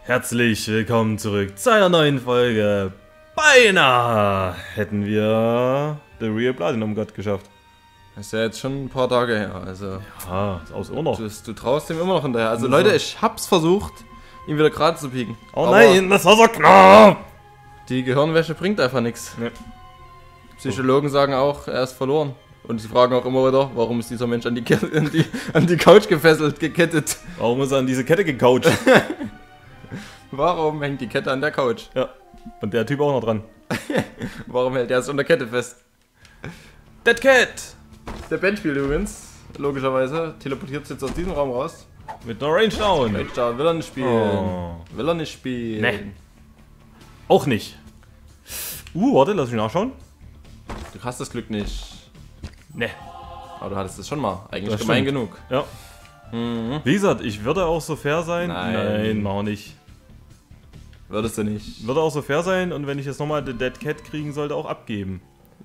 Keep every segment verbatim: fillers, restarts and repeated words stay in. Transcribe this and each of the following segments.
Herzlich willkommen zurück zu einer neuen Folge. Beinahe hätten wir The Real Platinum God geschafft. Das ist ja jetzt schon ein paar Tage her, also... Ja, ist aus Urlaub. Du, du traust ihm immer noch hinterher. Also Leute, ich hab's versucht, ihn wieder gerade zu biegen. Oh nein, das war so knapp! Die Gehirnwäsche bringt einfach nichts. Nee. Psychologen sagen auch, er ist verloren. Und sie fragen auch immer wieder, warum ist dieser Mensch an die, an die, an die Couch gefesselt, gekettet? Warum ist er an diese Kette gecoucht? Warum hängt die Kette an der Couch? Ja, und der Typ auch noch dran. Warum hält er es unter Kette fest? Dead Cat! Der Ben spielt übrigens, logischerweise, teleportiert sich jetzt aus diesem Raum raus. Mit einer Range Down. Range Down, will er nicht spielen. Oh. Will er nicht spielen. Nee. Auch nicht. Uh, warte, lass mich nachschauen. Du hast das Glück nicht. Ne. Aber du hattest es schon mal. Eigentlich Das gemein stimmt. genug. Ja. Mhm. Wie gesagt, ich würde auch so fair sein. Nein. Nein, mach nicht. Würdest du nicht. Würde auch so fair sein und wenn ich jetzt nochmal den Dead Cat kriegen sollte, auch abgeben.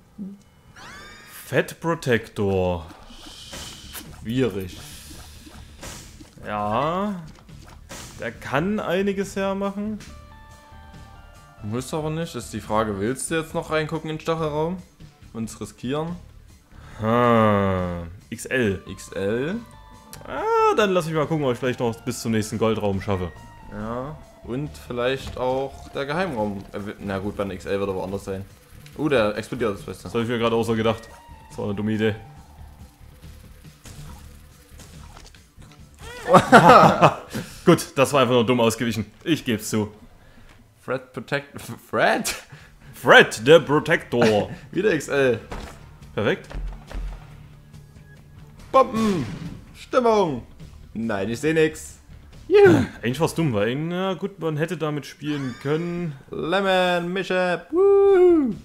Fat Protector. Schwierig. Ja. Der kann einiges hermachen. Musst du aber nicht. Ist die Frage, willst du jetzt noch reingucken in den Stachelraum? Und es riskieren? Ah, X L. X L. Ah, dann lass ich mal gucken, ob ich vielleicht noch bis zum nächsten Goldraum schaffe. Ja. Und vielleicht auch der Geheimraum. Na gut, beim X L wird er woanders sein. Uh, der explodiert, das weißt du. Das habe ich mir gerade auch so gedacht. Das war eine dumme Idee. Gut, das war einfach nur dumm ausgewichen. Ich geb's zu. Fred Protect... Fred? Fred, der Protector. Wieder X L. Perfekt. Bomben! Stimmung! Nein, ich sehe nix. Juhu. Eigentlich war's dumm, weil na gut, man hätte damit spielen können. Lemon, Mische, Woo!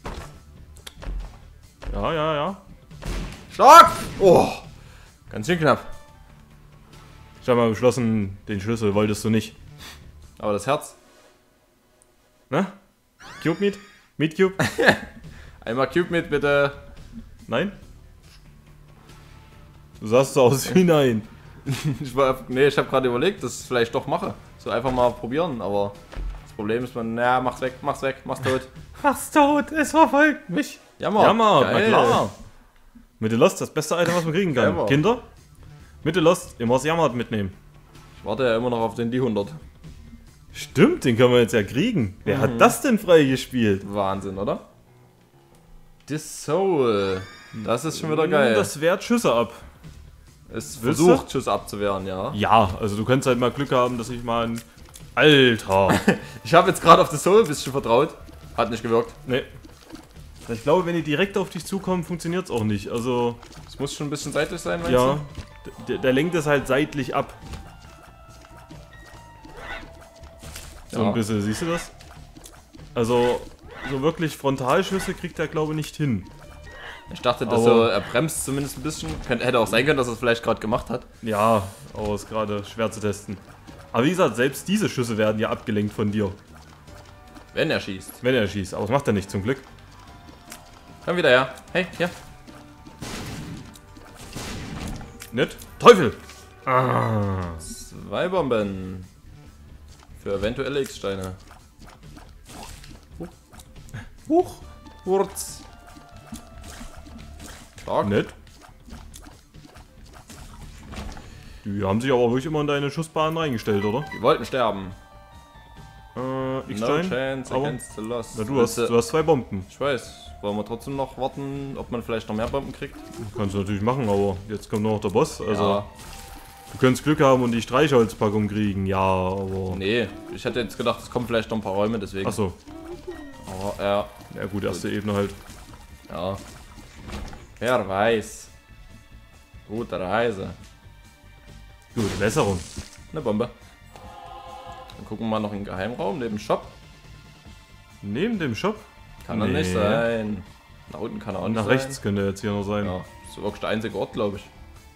Ja, ja, ja. Stark! Oh! Ganz schön knapp. Ich habe mal beschlossen, den Schlüssel wolltest du nicht. Aber das Herz? Ne? Cube Meat? Meat Cube? Einmal Cube mit, bitte. Nein? Du sahst so aus wie nein. Ich war, nee, ich habe gerade überlegt, dass ich es vielleicht doch mache. So einfach mal probieren, aber das Problem ist, man, naja, mach's weg, mach's weg, mach's tot. Mach's tot, es verfolgt mich. Jammer, Jammer, na geil. klar. Mitte Lost, das beste Item, was man kriegen kann. Jammer. Kinder, Mitte Lost, immer das Jammert mitnehmen. Ich warte ja immer noch auf den D hundert. Stimmt, den können wir jetzt ja kriegen. Wer Mhm. hat das denn freigespielt? Wahnsinn, oder? Das Soul. Das ist schon wieder geil. Das wehrt Schüsse ab. Es Willst versucht, Schuss abzuwehren, ja. Ja, also du könntest halt mal Glück haben, dass ich mal ein... Alter. Ich habe jetzt gerade auf das Soul ein bisschen vertraut. Hat nicht gewirkt. Nee. Ich glaube, wenn die direkt auf dich zukommen, funktioniert es auch nicht. Also, Es muss schon ein bisschen seitlich sein, meinst ja, der, der lenkt es halt seitlich ab. So Ja. ein bisschen, siehst du das? Also, so wirklich Frontalschüsse kriegt er, glaube ich, nicht hin. du? Ich dachte, dass Aber- er, er bremst zumindest ein bisschen. Könnte, hätte auch sein können, dass er es vielleicht gerade gemacht hat. Ja, aber ist gerade schwer zu testen. Aber wie gesagt, selbst diese Schüsse werden ja abgelenkt von dir, Wenn er schießt. wenn er schießt. Aber das macht er nicht, zum Glück. Komm wieder her. Hey, hier. Nicht? Teufel! Ah. Zwei Bomben. Für eventuelle X-Steine. Huch! Wurz. Stark. Nett. Die haben sich aber wirklich immer in deine Schussbahn reingestellt, oder? Die wollten sterben. Äh, No X-Stein? chance aber- against the lost. Na, du hast, du hast zwei Bomben. Ich weiß. Wollen wir trotzdem noch warten, ob man vielleicht noch mehr Bomben kriegt? Kannst du natürlich machen, aber jetzt kommt noch der Boss. Also, Ja. du könntest Glück haben und die Streichholzpackung kriegen, ja, aber... Nee, ich hätte jetzt gedacht, es kommen vielleicht noch ein paar Räume, deswegen. Achso, Aber, ja, ja gut, erste Ebene halt. ja. Wer weiß. Gute Reise. Gute Besserung. Eine Bombe. Dann gucken wir mal noch in den Geheimraum neben dem Shop. Neben dem Shop? Kann er Nee. nicht sein. Nach unten kann er auch Und nicht nach sein. rechts könnte er jetzt hier noch sein. Ja, das ist wirklich der einzige Ort, glaube ich.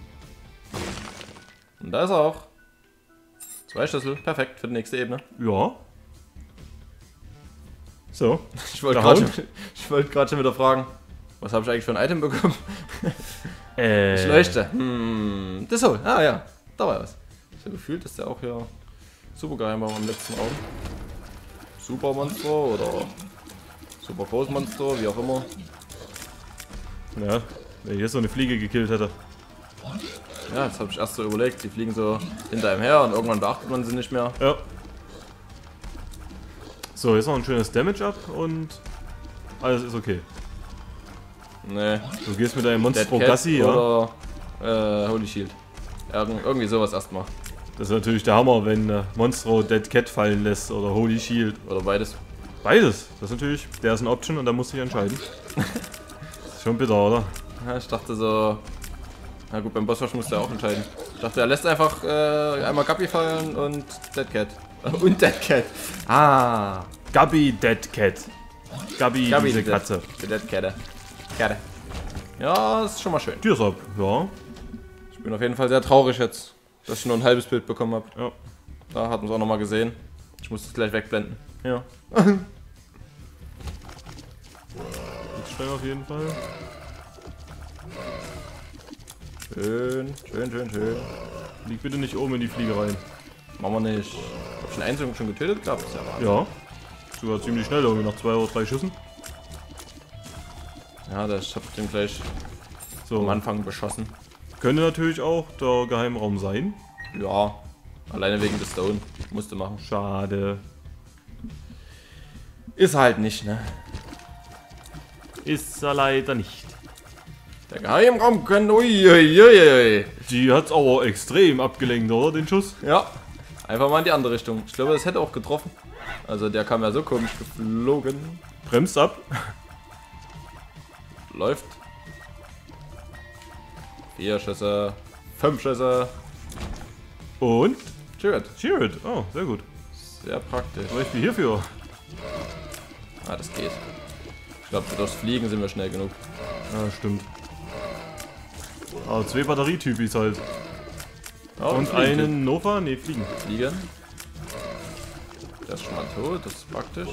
Und da ist er auch. Zwei Schlüssel, perfekt für die nächste Ebene. Ja. So. Ich wollte Der gerade Hound? schon, ich wollte gerade schon wieder fragen, was habe ich eigentlich für ein Item bekommen? Äh. Ich leuchte. Hm, das so. Ah ja, da war was. So gefühlt ist der auch hier Super Geheimraum im letzten Raum. Super Monster oder Super Großmonster, wie auch immer. Ja, wenn ich jetzt so eine Fliege gekillt hätte. Ja, jetzt habe ich erst so überlegt, die fliegen so hinter einem her und irgendwann beachtet man sie nicht mehr. Ja. So, jetzt noch ein schönes Damage ab und alles ist okay. Nee. Du gehst mit deinem Monstro Dead Cat Gassi, ja? oder äh, Holy Shield. Irgend, irgendwie sowas erstmal. Das ist natürlich der Hammer, wenn äh, Monstro Dead Cat fallen lässt oder Holy Shield. Oder beides. Beides. Das ist natürlich, der ist ein Option und da musst du dich entscheiden. Ist schon bitter, oder? Ja, ich dachte so. Na gut, beim Bossrush musst du ja auch entscheiden. Ich dachte, er lässt einfach äh, einmal Guppy fallen und Dead Cat. Und Dead Cat. Ah. Gabi Dead Cat. Gabi, Gabi diese Dead- Katze. Die Dead Cat. Cat. Ja, ist schon mal schön. Tears up, ja. Ich bin auf jeden Fall sehr traurig jetzt, dass ich nur ein halbes Bild bekommen habe. Ja. Da hat man es auch nochmal gesehen. Ich muss es gleich wegblenden. Ja. Stein auf jeden Fall. Schön, schön, schön, schön. Lieg bitte nicht oben in die Fliege rein. Machen wir nicht. Hab ich den Einzelnen schon getötet gehabt? Das ist ja Wahnsinn. Ja. Sogar ziemlich schnell, irgendwie nach zwei oder drei Schüssen. Ja, das, ich hab den gleich So. am Anfang beschossen. Könnte natürlich auch der Geheimraum sein. Ja, alleine wegen des Stone. Musste machen. Schade. Ist halt nicht, ne? Ist er leider nicht. Der Geheimraum können. Uiuiui. Die hat's aber extrem abgelenkt, oder? Den Schuss? Ja, einfach mal in die andere Richtung. Ich glaube, das hätte auch getroffen. Also der kam ja so komisch geflogen. Bremst ab. Läuft. Vier Schüsse. Fünf Schüsse. Und? Schön. Cheer it. Oh, sehr gut. Sehr praktisch. Was ich hierfür? Ah, das geht. Ich glaube, durchs Fliegen sind wir schnell genug. Ja, stimmt. Aber zwei Batterietypis halt. Ja, Und fliegen. einen Nova? Ne, fliegen. Fliegen. Der ist schon mal tot, das ist praktisch.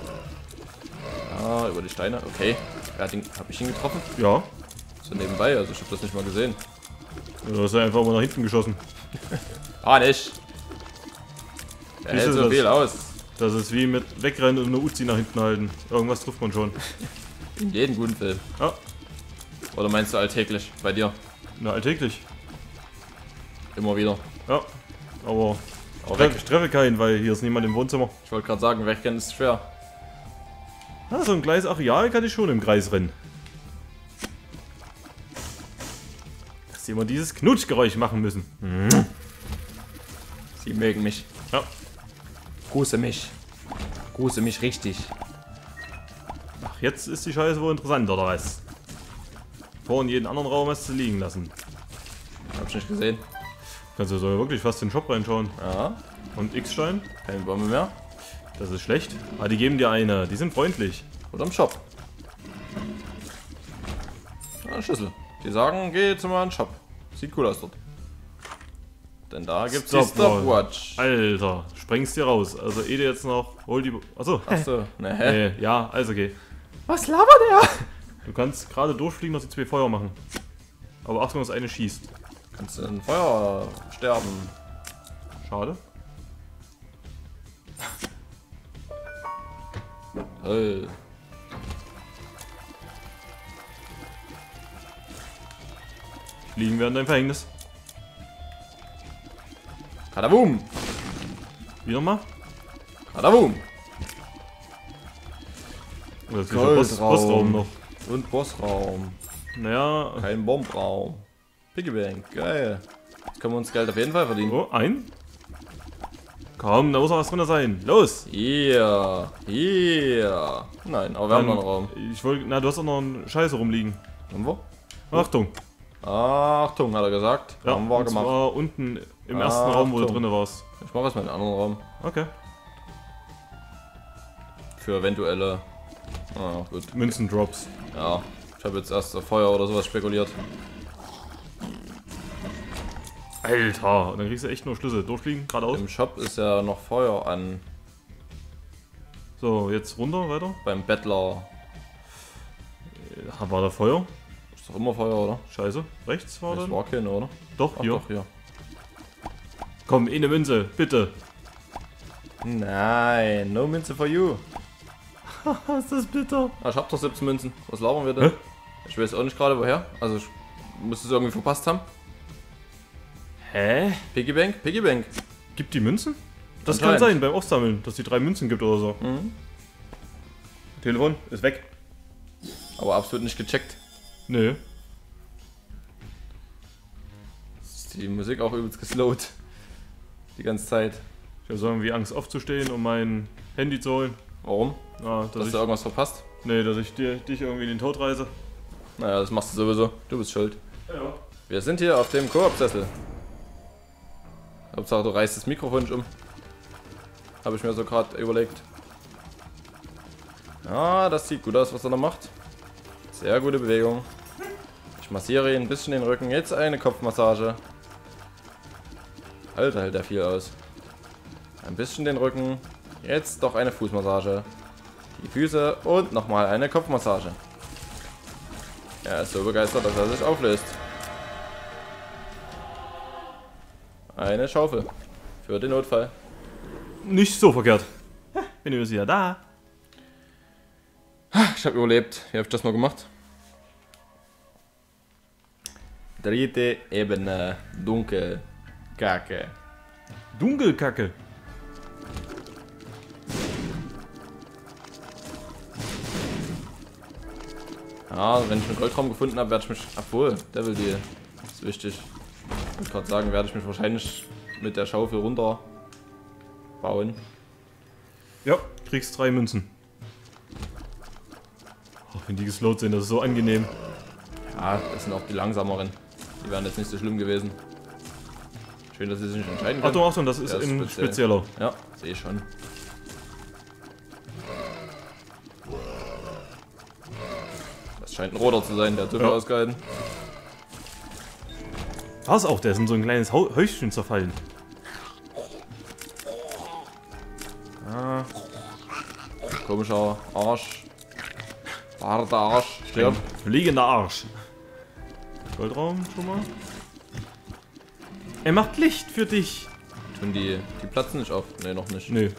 Ah, über die Steine. Okay. Wer hat ihn, hab ich ihn getroffen? Ja. So nebenbei, also ich habe das nicht mal gesehen. Du hast ja einfach mal nach hinten geschossen. Ah, nicht! Der Siehst hält du so das? viel aus. Das ist wie mit wegrennen und eine Uzi nach hinten halten. Irgendwas trifft man schon. In jedem guten Film. Ja, Oder meinst du alltäglich? Bei dir? na, alltäglich. Immer wieder. Ja, aber Aber treff, weg. ich treffe keinen, weil hier ist niemand im Wohnzimmer. Ich wollte gerade sagen, wegrennen ist schwer. Ah, so ein kleines Areal kann ich schon im Kreis rennen. Dass sie immer dieses Knutschgeräusch machen müssen. Hm. Sie mögen mich. Ja. Grüße mich. Grüße mich richtig. Ach, jetzt ist die Scheiße wohl interessant, oder was? Vorhin jeden anderen Raum hast du liegen lassen. Hab ich nicht gesehen. Kannst du so wirklich fast in den Shop reinschauen. Ja, Und X-Stein? keine Bombe mehr. Das ist schlecht. Ah, die geben dir eine. Die sind freundlich. Oder im Shop. Ja, Schlüssel. Die sagen, geh jetzt mal in den Shop. Sieht cool aus dort. Denn da gibt's die Stopwatch. Stopwatch. Alter, sprengst dir raus. Also eh dir jetzt noch. Hol die. Achso. Achso, ne, hä? Nee, ja, also okay. Was labert der? Du kannst gerade durchfliegen, dass die zwei Feuer machen. Aber Achtung, das eine schießt. Kannst du in Feuer sterben. Schade. Toll. Fliegen werden dein Verhängnis. Kadabum! Wieder mal. Kadabum! Oh, das ist der Boss, Goldraum. Bossraum noch. Und Bossraum. Naja. Kein Bombraum. Piggybank, geil. Jetzt können wir uns Geld auf jeden Fall verdienen. Oh, ein. Komm, da muss noch was drin sein. Los! Hier, hier. Nein, aber wir haben noch einen Raum. Ich wollte. Na, du hast auch noch einen Scheiße rumliegen. Haben wir? Achtung. Achtung, hat er gesagt. Ja, haben wir und gemacht. zwar unten im ersten Raum, wo du Achtung. drin warst. Ich mache erstmal den anderen Raum. Okay. Für eventuelle. Ah, gut. Münzendrops. Ja. Ich habe jetzt erst auf Feuer oder sowas spekuliert. Alter, und dann kriegst du echt nur Schlüssel. Durchfliegen, geradeaus. Im Shop ist ja noch Feuer an. So, jetzt runter, weiter. Beim Bettler. War da Feuer? Ist doch immer Feuer, oder? Scheiße. Rechts war Das dann? war keine, oder? Doch, Ach hier. doch, hier. Komm, eine Münze, bitte. Nein, no Münze for you. Ist das bitter? Ah, ich hab doch siebzehn Münzen. Was labern wir denn? Hä? Ich weiß auch nicht gerade woher. Also ich muss es irgendwie verpasst haben. Hä? Piggy Bank? Piggy Bank. Gibt die Münzen? Das kann Anscheinend. sein beim Aufsammeln, dass die drei Münzen gibt oder so. Mhm. Telefon ist weg. Aber absolut nicht gecheckt. Nö. Ist die Musik auch übelst geslowt. Die ganze Zeit. Ich habe so irgendwie Angst aufzustehen, um mein Handy zu holen. Warum? Ah, dass Hast ich, du irgendwas verpasst? nee, dass ich dir, dich irgendwie in den Tod reise. Naja, das machst du sowieso. Du bist schuld. Ja. Wir sind hier auf dem Koop-Sessel. Hauptsache du reißt das Mikrofon nicht um. Habe ich mir so gerade überlegt. Ja, das sieht gut aus, was er da macht. Sehr gute Bewegung. Ich massiere ihn ein bisschen den Rücken. Jetzt eine Kopfmassage. Alter, hält er viel aus. Ein bisschen den Rücken. Jetzt doch eine Fußmassage. Die Füße und nochmal eine Kopfmassage. Er ist so begeistert, dass er sich auflöst. Eine Schaufel. Für den Notfall. Nicht so verkehrt. Bin ich wieder da. Ich habe überlebt. Wie habe ich das mal gemacht? Dritte Ebene. Dunkel. Kacke. Dunkelkacke. Ja, wenn ich einen Goldraum gefunden habe, werde ich mich... Obwohl, Devil Deal. Das ist wichtig. Ich wollte gerade sagen, werde ich mich wahrscheinlich mit der Schaufel runter bauen. Ja, kriegst drei Münzen. Oh, wenn die geslowt sind, das ist so angenehm. Ja, das sind auch die langsameren. Die wären jetzt nicht so schlimm gewesen. Schön, dass sie sich nicht entscheiden können. Achtung, Achtung, das ist Der ist ein speziell. spezieller. Ja, sehe ich schon. Das scheint ein Roder zu sein, der hat so viel Ja. ausgehalten. Was auch, der ist in so ein kleines Hau- Häuschen zerfallen. Ah. Komischer Arsch. Harter Arsch. Stirb. Fliegender Arsch. Goldraum schon mal. Er macht Licht für dich. Tun die, die platzen nicht auf? Ne, noch nicht. Nö.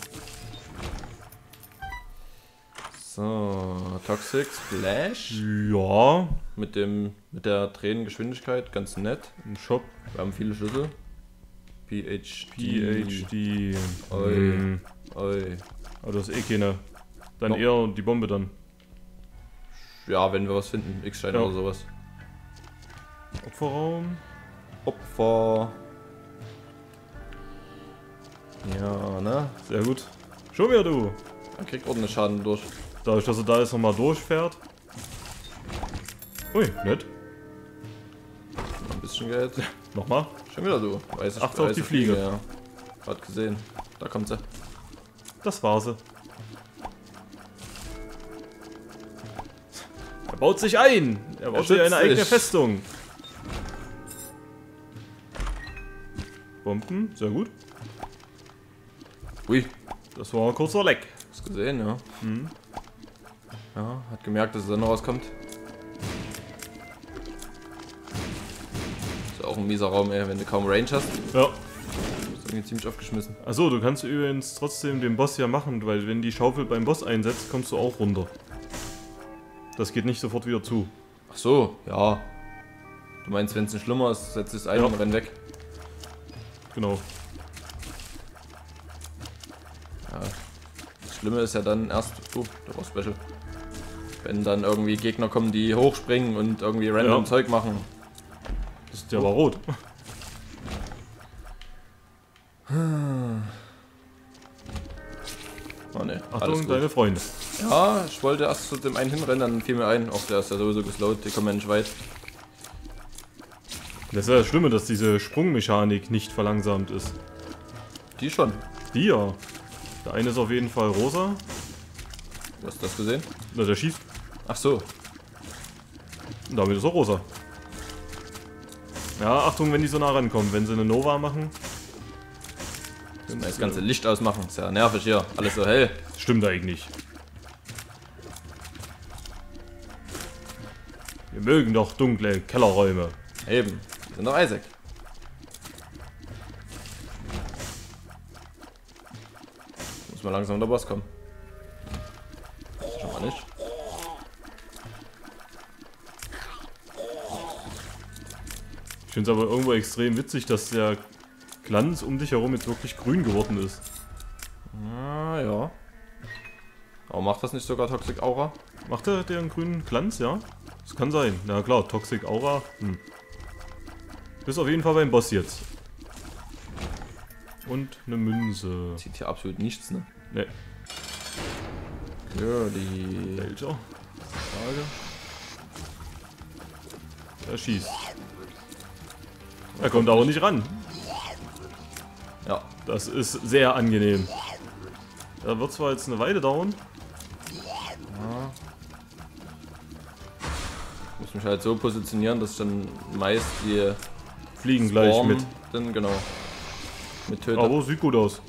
So, Toxic Splash. Ja, Mit dem, mit der Tränengeschwindigkeit, ganz nett. im Shop. Wir haben viele Schlüssel. P H D. P H D. Oi. Hm. Oi. Aber das ist eh keine. Dann No. eher die Bombe dann. Ja, wenn wir was finden. X-Stein Ja. oder sowas. Opferraum. Opfer. Ja, ne? Sehr gut. Schon wieder du. Er kriegt ordentlich Schaden durch. Dadurch, dass er da jetzt nochmal durchfährt. Ui, nett. Ein bisschen Geld. Nochmal. Schon wieder du. Weiß ich, Acht auf weiß die ich Fliege. Ja. Gerade gesehen. Da kommt sie. Das war sie. Er baut sich ein. Er baut Er sich eine schützt eigene sich. Festung. Bomben, sehr gut. Ui. Das war ein kurzer Leck. Hast gesehen, ja. Mhm. Ja, hat gemerkt, dass die Sonne rauskommt. Ist auch ein mieser Raum, ey, wenn du kaum Range hast. Ja. Ist irgendwie ziemlich aufgeschmissen. Achso, du kannst übrigens trotzdem den Boss ja machen, weil wenn die Schaufel beim Boss einsetzt, kommst du auch runter. Das geht nicht sofort wieder zu. Ach so, ja. Du meinst, wenn es nicht schlimmer ist, setzt es ein Ja. und renn weg. Genau. Ja. Das Schlimme ist ja dann erst, oh, der war Special. Wenn dann irgendwie Gegner kommen, die hochspringen und irgendwie random Ja. Zeug machen. Das ist ja aber rot. Oh ne, alles Achtung, gut. deine Freunde. Ja, ich wollte erst zu dem einen hinrennen, dann fiel mir ein, auch der ist ja sowieso geslowt, die kommen ja nicht weit. Das ist ja das Schlimme, dass diese Sprungmechanik nicht verlangsamt ist. Die schon. Die ja. Der eine ist auf jeden Fall rosa. Du hast das gesehen? Na, der schießt. Ach so. Und damit ist er rosa. Ja, Achtung, wenn die so nah rankommen. Wenn sie eine Nova machen. Das ganze Licht ausmachen, ist ja nervig hier, alles so hell. Stimmt eigentlich. Wir mögen doch dunkle Kellerräume. Eben, wir sind doch Isaac. Muss mal langsam der Boss kommen. Schon mal nicht. Ich finde es aber irgendwo extrem witzig, dass der Glanz um dich herum jetzt wirklich grün geworden ist. Ah, ja. Aber macht das nicht sogar Toxic Aura? Macht er den grünen Glanz, ja? Das kann sein. Na klar, Toxic Aura. Hm. Bist auf jeden Fall beim Boss jetzt. Und eine Münze. Sieht hier absolut nichts, ne? Ne. Curly. Welcher? Frage. Er schießt. Er kommt aber nicht ran. Ja. Das ist sehr angenehm. Da wird zwar jetzt eine Weile dauern. Ja. Ich muss mich halt so positionieren, dass ich dann meist die Fliegen gleich Spawn mit. Dann genau. Mit Töter. Aber sieht gut aus.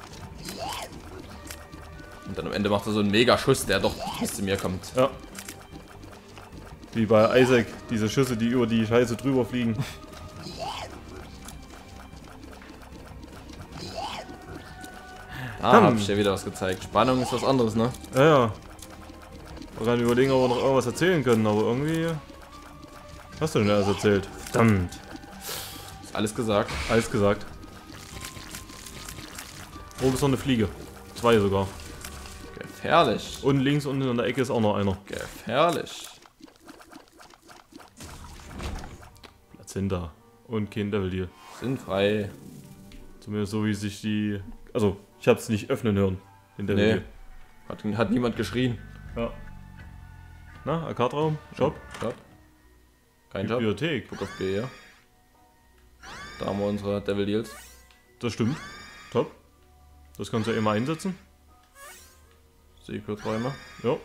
Und dann am Ende macht er so einen Mega-Schuss, der doch bis zu mir kommt. Ja. Wie bei Isaac, diese Schüsse, die über die Scheiße drüber fliegen. Ah, Hm. hab ich dir wieder was gezeigt. Spannung ist was anderes, ne? Ja, ja. Man kann überlegen, ob wir noch irgendwas erzählen können, aber irgendwie... Hast du denn alles erzählt? Verdammt. Ist alles gesagt. Alles gesagt. Oben ist noch eine Fliege. Zwei sogar. Gefährlich. Und links unten in der Ecke ist auch noch einer. Gefährlich. Platz hinter. Und kein Devil Deal. Sind frei. Zumindest so wie sich die... Also, ich hab's nicht öffnen hören. Den Devil Nee. Deal. Hat, hat niemand geschrien. Ja. Na, Arcade-Raum? Shop? Shop. Kein Job. Bibliothek. Guck auf B, ja. Da haben wir unsere Devil Deals. Das stimmt. Top. Das kannst du ja immer einsetzen. Secret-Räume. Ja.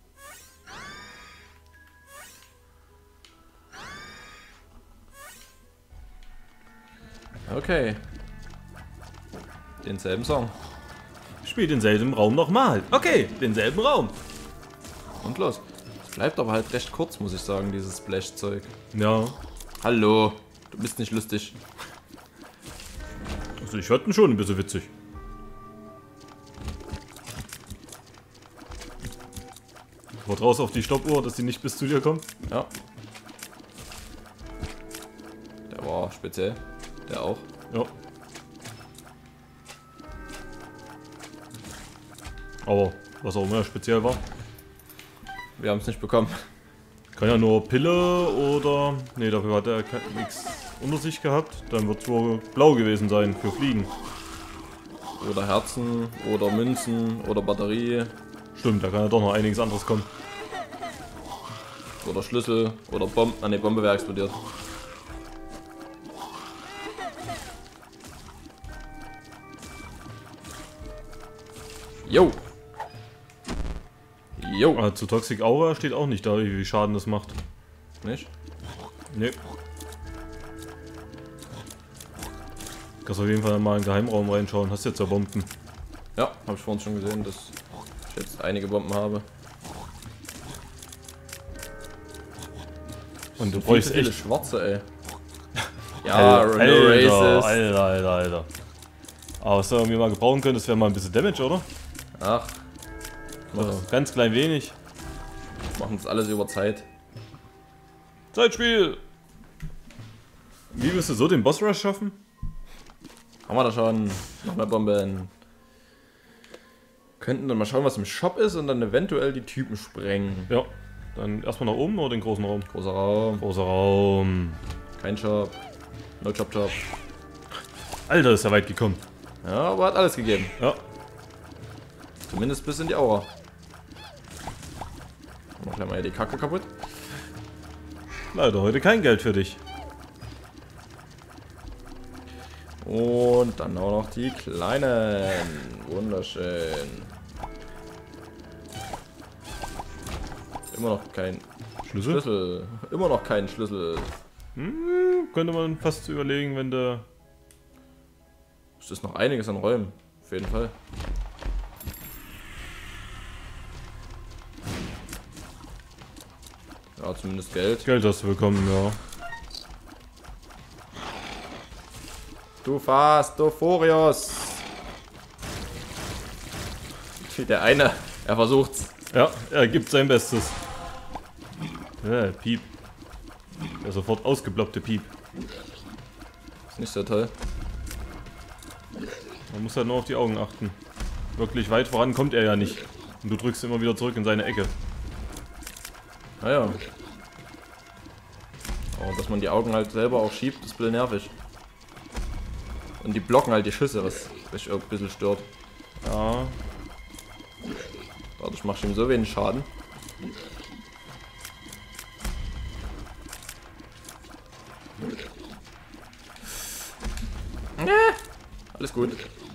Okay. Denselben Song. Spiel denselben Raum nochmal. Okay, denselben Raum. Und los. Es bleibt aber halt recht kurz, muss ich sagen, dieses Splash-Zeug. Ja. Hallo. Du bist nicht lustig. Also ich fand ihn schon ein bisschen witzig. Wort raus auf die Stoppuhr, dass sie nicht bis zu dir kommt. Ja. Der war speziell. Der auch. Ja. Aber was auch immer speziell war. Wir haben es nicht bekommen. Kann ja nur Pille oder... Ne, dafür hat er nichts unter sich gehabt. Dann wird es wohl blau gewesen sein für Fliegen. Oder Herzen, oder Münzen, oder Batterie, Stimmt, da kann ja doch noch einiges anderes kommen. oder Schlüssel, oder Bombe. Ah ne, Bombe wäre explodiert. Jo! Jo! Aber zu Toxic Aura steht auch nicht da, wie viel Schaden das macht. Nicht? Ne. Kannst auf jeden Fall mal in den Geheimraum reinschauen. Hast jetzt ja Bomben. Ja, habe ich vorhin schon gesehen, dass ich jetzt einige Bomben habe. Und du Viel bräuchst zu viele echt... schwarze, ey. Ja, Alter, no Alter, races. Alter, Alter, Alter. Aber was du irgendwie mal gebrauchen könntest, wäre mal ein bisschen Damage, oder? Ach, So, ganz klein wenig. machen das alles über Zeit. Zeitspiel! Wie wirst du so den Boss Rush schaffen? Haben wir da schon noch mehr Bomben? Könnten dann mal schauen, was im Shop ist und dann eventuell die Typen sprengen. Ja. Dann erstmal nach oben oder den großen Raum? Großer Raum, Großer Raum. kein Shop, no Shop Shop. Alter, ist ja weit gekommen. Ja, aber hat alles gegeben. Ja. Zumindest bis in die Aura. Mach gleich mal hier die Kacke kaputt. Leider heute kein Geld für dich. Und dann auch noch die kleinen. Wunderschön. Immer noch kein Schlüssel? Schlüssel. Immer noch kein Schlüssel. Hm, könnte man fast überlegen, wenn der... Es ist noch einiges an Räumen. Auf jeden Fall. Ja, zumindest Geld. Geld hast du bekommen, ja. Du fast, du Furios. Wie der eine, er versucht's. Ja, er gibt sein Bestes. Ja, Piep. Der sofort ausgeblockte Piep. Ist nicht so toll. Man muss halt nur auf die Augen achten. Wirklich weit voran kommt er ja nicht. Und du drückst immer wieder zurück in seine Ecke. Naja. Aber dass man die Augen halt selber auch schiebt, ist ein bisschen nervig. Und die blocken halt die Schüsse, was mich auch ein bisschen stört. Ja. Dadurch mache ich ihm so wenig Schaden. Alles gut.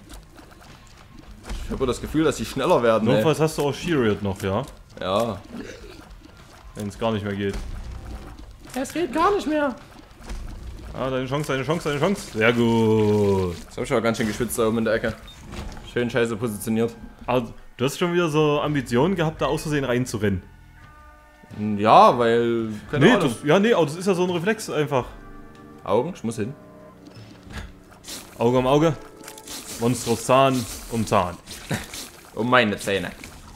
Ich habe das Gefühl, dass sie schneller werden. Notfalls hast du auch Shiriot noch, ja? Ja. Wenn es gar nicht mehr geht. Es geht gar nicht mehr. Ah, deine Chance, deine Chance, deine Chance. Sehr gut. Jetzt habe ich aber ganz schön geschwitzt da oben in der Ecke. Schön scheiße positioniert. Also, du hast schon wieder so Ambitionen gehabt, da aus Versehen reinzurennen. Ja, weil... Keine Nee, Ahnung. das, ja, nee, aber das ist ja so ein Reflex einfach. Augen, ich muss hin. Auge um Auge. Monstros Zahn um Zahn. Um meine Zähne.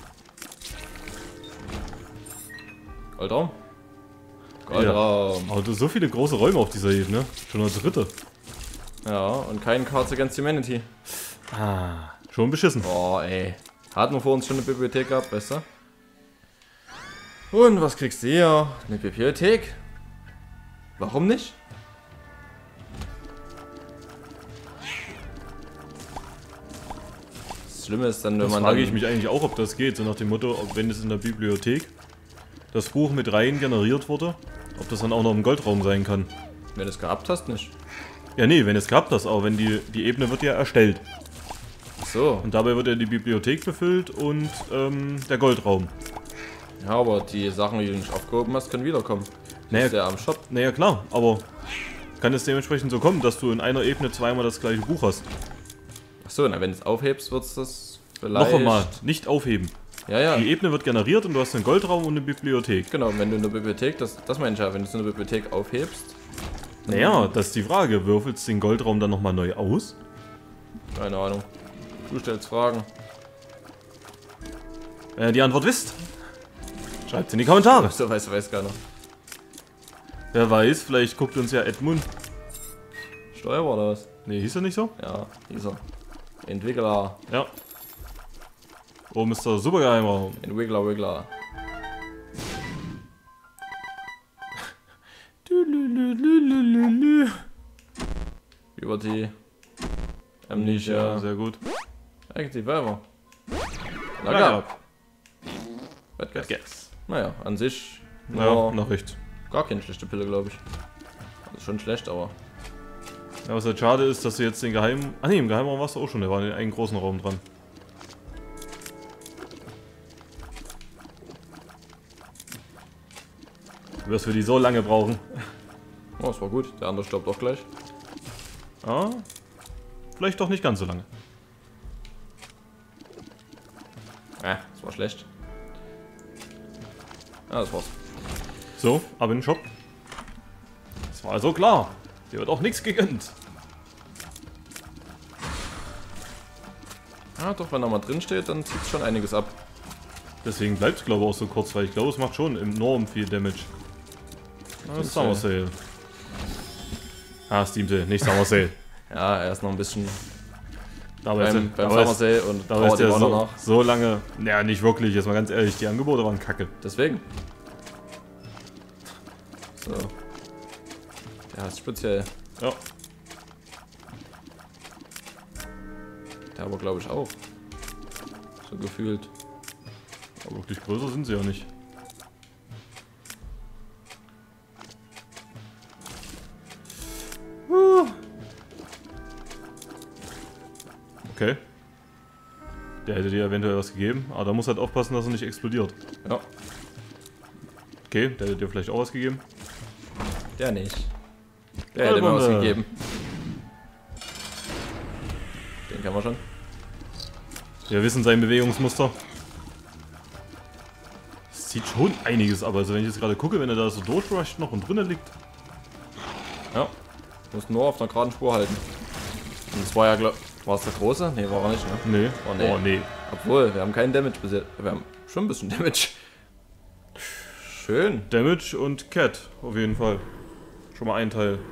Goldraum? Goldraum. Ja. Aber du hast so viele große Räume auf dieser Ebene. Schon der dritte. Ja, und kein Cards Against Humanity. Ah, schon beschissen. Boah, ey. Hatten wir vor uns schon eine Bibliothek gehabt, weißt du? Und was kriegst du hier? Eine Bibliothek? Warum nicht? Das Schlimme ist dann, wenn Das man frage dann... ich mich eigentlich auch, ob das geht. So nach dem Motto, ob wenn es in der Bibliothek das Buch mit Reihen generiert wurde, ob das dann auch noch im Goldraum sein kann. Wenn du es gehabt hast, nicht. Ja, nee, wenn es gehabt hast, aber wenn die, die Ebene wird ja erstellt. Ach so. Und dabei wird ja die Bibliothek befüllt und ähm, der Goldraum. Ja, aber die Sachen, die du nicht aufgehoben hast, können wiederkommen. Naja, Ist ja am Shop. naja, klar, aber kann es dementsprechend so kommen, dass du in einer Ebene zweimal das gleiche Buch hast? Ach so, na wenn du es aufhebst, wird es das vielleicht... Noch einmal, nicht aufheben. Ja, ja. Die Ebene wird generiert und du hast einen Goldraum und eine Bibliothek. Genau, wenn du in der Bibliothek, das, das meine ich ja, wenn du es in der Bibliothek aufhebst... Naja, das ist die Frage. Würfelst du den Goldraum dann nochmal neu aus? Keine Ahnung. Du stellst Fragen. Wenn ihr die Antwort wisst, schreibt in die Kommentare. So weiß, weiß keiner. Wer weiß, vielleicht guckt uns ja Edmund. Steuer war das? Ne, hieß er nicht so? Ja, dieser. Entwickler. Ja. Oben ist der Supergeheimraum. Entwickler, Wiggler. Über die Amnesia. Ja, sehr gut. Active Weber. Lager Lager. ab. Bad Guess. Guess. Naja, an sich Ja, nur noch recht. gar keine schlechte Pille, glaube ich. Also schon schlecht, aber... Ja, was halt schade ist, dass du jetzt den Geheim... Ah ne, im Geheimraum warst du auch schon, der war in einem großen Raum dran. Du wirst für die so lange brauchen. Oh, das war gut. Der andere stirbt auch gleich. Ah, vielleicht doch nicht ganz so lange. Äh, das war schlecht. Ja, das war's. So, ab in den Shop. Das war also klar. Dir wird auch nichts gegönnt. Ja, doch, wenn er mal drin steht, dann zieht schon einiges ab. Deswegen bleibt es glaube ich auch so kurz, weil ich glaube es macht schon enorm viel Damage. Ah, Summer Sale. Ah, Steam Sale, nicht Summer Sale. Ja, er ist noch ein bisschen Dabei beim, ist, beim dabei Summer ist, Sale und dabei ist dauert der immer so, noch. so lange. Ja, nicht wirklich, jetzt mal ganz ehrlich, die Angebote waren kacke. Deswegen. So. Der ist speziell. Ja. Der aber glaube ich auch. So gefühlt. Aber wirklich größer sind sie ja nicht. Okay. Der hätte dir eventuell was gegeben, aber da muss halt aufpassen, dass er nicht explodiert. Ja. Okay, der hätte dir vielleicht auch was gegeben. Der nicht. Der hätte mir was Goldbombe. gegeben. Den kennen wir schon. Wir wissen sein Bewegungsmuster. Es sieht schon einiges ab, also wenn ich jetzt gerade gucke, wenn er da so durchrusht noch und drinnen liegt. Ja. Muss nur auf einer geraden Spur halten. Und das war ja, glaub, war es der große? Ne, war er nicht, ne? Nee. Oh, nee. Oh nee. Obwohl, wir haben keinen Damage bis jetzt. Wir haben schon ein bisschen Damage. Schön. Damage und Cat, auf jeden Fall. Schon mal ein Teil.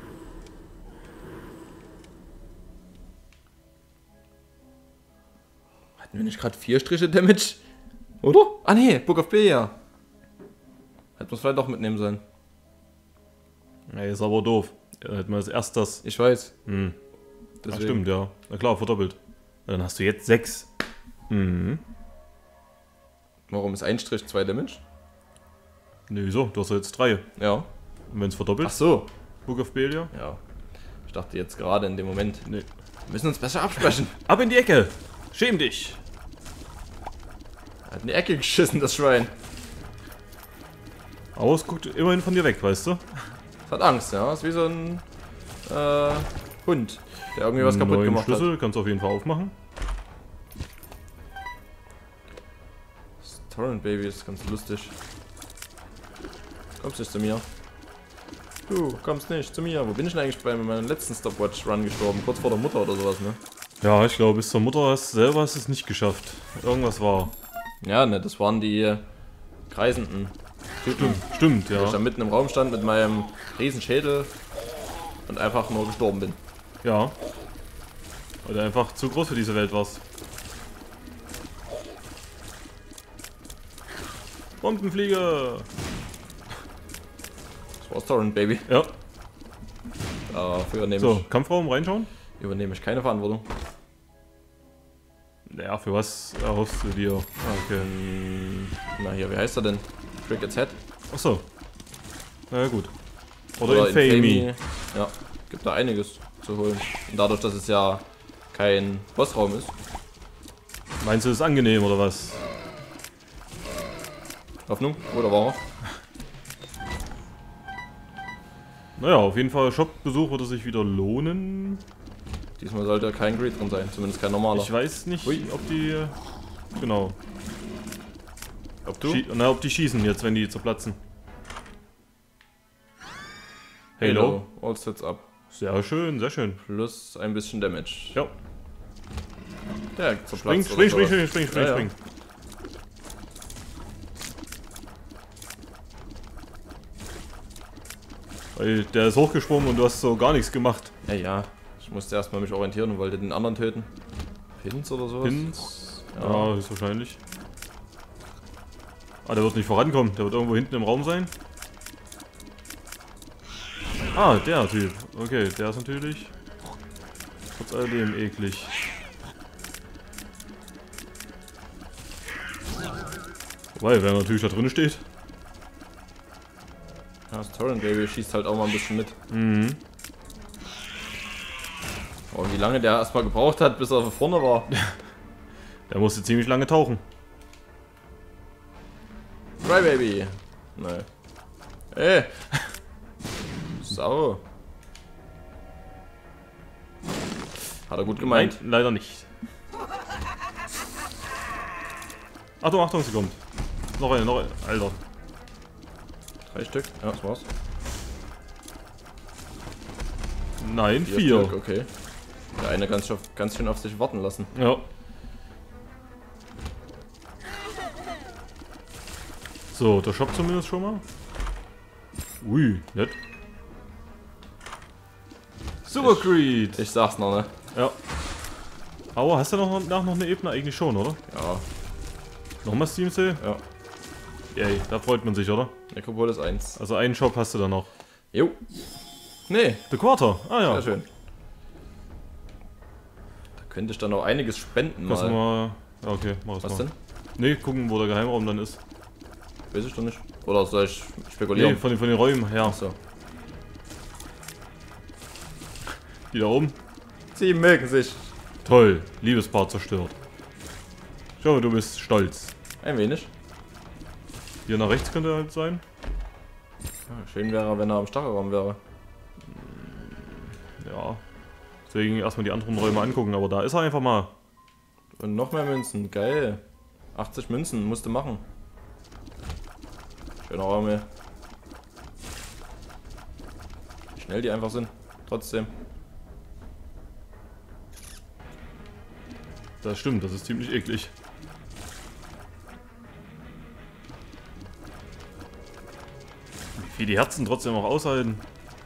Hatten wir nicht gerade vier Striche Damage? Oder? Ah nee, Book of Belia. Hätten wir es vielleicht doch mitnehmen sollen. Ja, ist aber doof. Ja, hätten wir als erstes. Ich weiß. Hm. Ach, Deswegen. stimmt, ja. Na klar, verdoppelt. Ja, dann hast du jetzt sechs. Mhm. Warum ist ein Strich zwei Damage? Ne, wieso? Du hast ja jetzt drei. Ja. Und wenn es verdoppelt, Ach so. Book of Belia? Ja. Ich dachte jetzt gerade in dem Moment. Nee. Wir müssen uns besser absprechen. Ab in die Ecke! Schäm dich! Er hat in die Ecke geschissen, das Schwein. Aber es guckt immerhin von dir weg, weißt du? Es hat Angst, ja. Ist wie so ein äh, Hund, der irgendwie was kaputt Neuen gemacht Schlüssel hat. kannst du auf jeden Fall aufmachen. Das Torrent Baby ist ganz lustig. Kommst nicht zu mir. Du kommst nicht zu mir. Wo bin ich denn eigentlich bei meinem letzten Stopwatch-Run gestorben? Kurz vor der Mutter oder sowas, ne? Ja, ich glaube, bis zur Mutter hast selber hast es nicht geschafft. Irgendwas war. Ja, ne, das waren die kreisenden Typen. Stimmt, Wo ich da ja. mitten im Raum stand mit meinem riesen Schädel und einfach nur gestorben bin. Ja. Weil du einfach zu groß für diese Welt warst. Bombenflieger! Das war's Torrent Baby. Ja. Dafür nehme So, Kampfraum reinschauen? ich, übernehme ich keine Verantwortung. Naja, für was erhoffst du dir? Ah, okay. Na hier, wie heißt er denn? Cricket's Head? Achso. Na ja, gut. Oder, Infamy. Ja, gibt da einiges zu holen. Und dadurch, dass es ja kein Bossraum ist. Meinst du, es ist angenehm oder was? Hoffnung? Oder war er? Naja, auf jeden Fall Shop-Besuch würde sich wieder lohnen. Diesmal sollte kein Greed drin sein, zumindest kein normaler. Ich weiß nicht, Ui. ob die... Genau. Ob du? Schie Na, ob die schießen jetzt, wenn die zerplatzen. Halo. All sets up. Sehr schön, sehr schön. Plus ein bisschen Damage. Ja. Der Spring, zerplatzt spring, oder spring, sowas. spring, spring, spring, Ja, ja. spring. Weil der ist hochgesprungen und du hast so gar nichts gemacht. Ja, ja. Ich musste erstmal mich orientieren und wollte den anderen töten. Pins oder sowas? Pins? Ja. Ja, ist wahrscheinlich. Ah, der wird nicht vorankommen. Der wird irgendwo hinten im Raum sein. Ah, der Typ. Okay, der ist natürlich trotz alledem eklig. Wobei, wenn er natürlich da drin steht. Ja, das Torrent Baby schießt halt auch mal ein bisschen mit. Mhm. Oh, wie lange der erstmal gebraucht hat, bis er vorne war. Der musste ziemlich lange tauchen. Cry Baby. Nein. Ey. Sau. Hat er gut gemeint. Nein, leider nicht. Achtung, Achtung, sie kommt. Noch eine, noch eine. Alter. Drei Stück? Ja, das war's. Nein, Vier, vier. Stück, okay. Der eine ganz, schön- ganz schön auf sich warten lassen. Ja. So, der Shop zumindest schon mal. Ui, nett. Super Creed! Ich sag's noch, ne? Ja. Aber hast du noch nach noch eine Ebene? Eigentlich schon, oder? Ja, Nochmal Steam Sale? ja. Yay, da freut man sich, oder? Nekropol ist eins. Also einen Shop hast du da noch. Jo. Nee, The Quarter. Ah ja. sehr schön. Da könnte ich dann noch einiges spenden Lass mal. mal. Ja, okay, mach es Was mal. denn? Nee, gucken, wo der Geheimraum dann ist. Weiß ich doch nicht. Oder soll ich Nee, spekulieren? von den, von den Räumen her. Achso. Die da oben. Sie mögen sich. Toll. Liebespaar zerstört. Schau, du bist stolz. Ein wenig. Hier nach rechts könnte er halt sein. Ja, schön wäre, wenn er am Stachelraum wäre. Ja. Deswegen erstmal die anderen Räume angucken, aber da ist er einfach mal. Und noch mehr Münzen. Geil. achtzig Münzen musste machen. Schöner Raum hier. Wie schnell die einfach sind. Trotzdem. Das stimmt, das ist ziemlich eklig. Wie die Herzen trotzdem auch aushalten.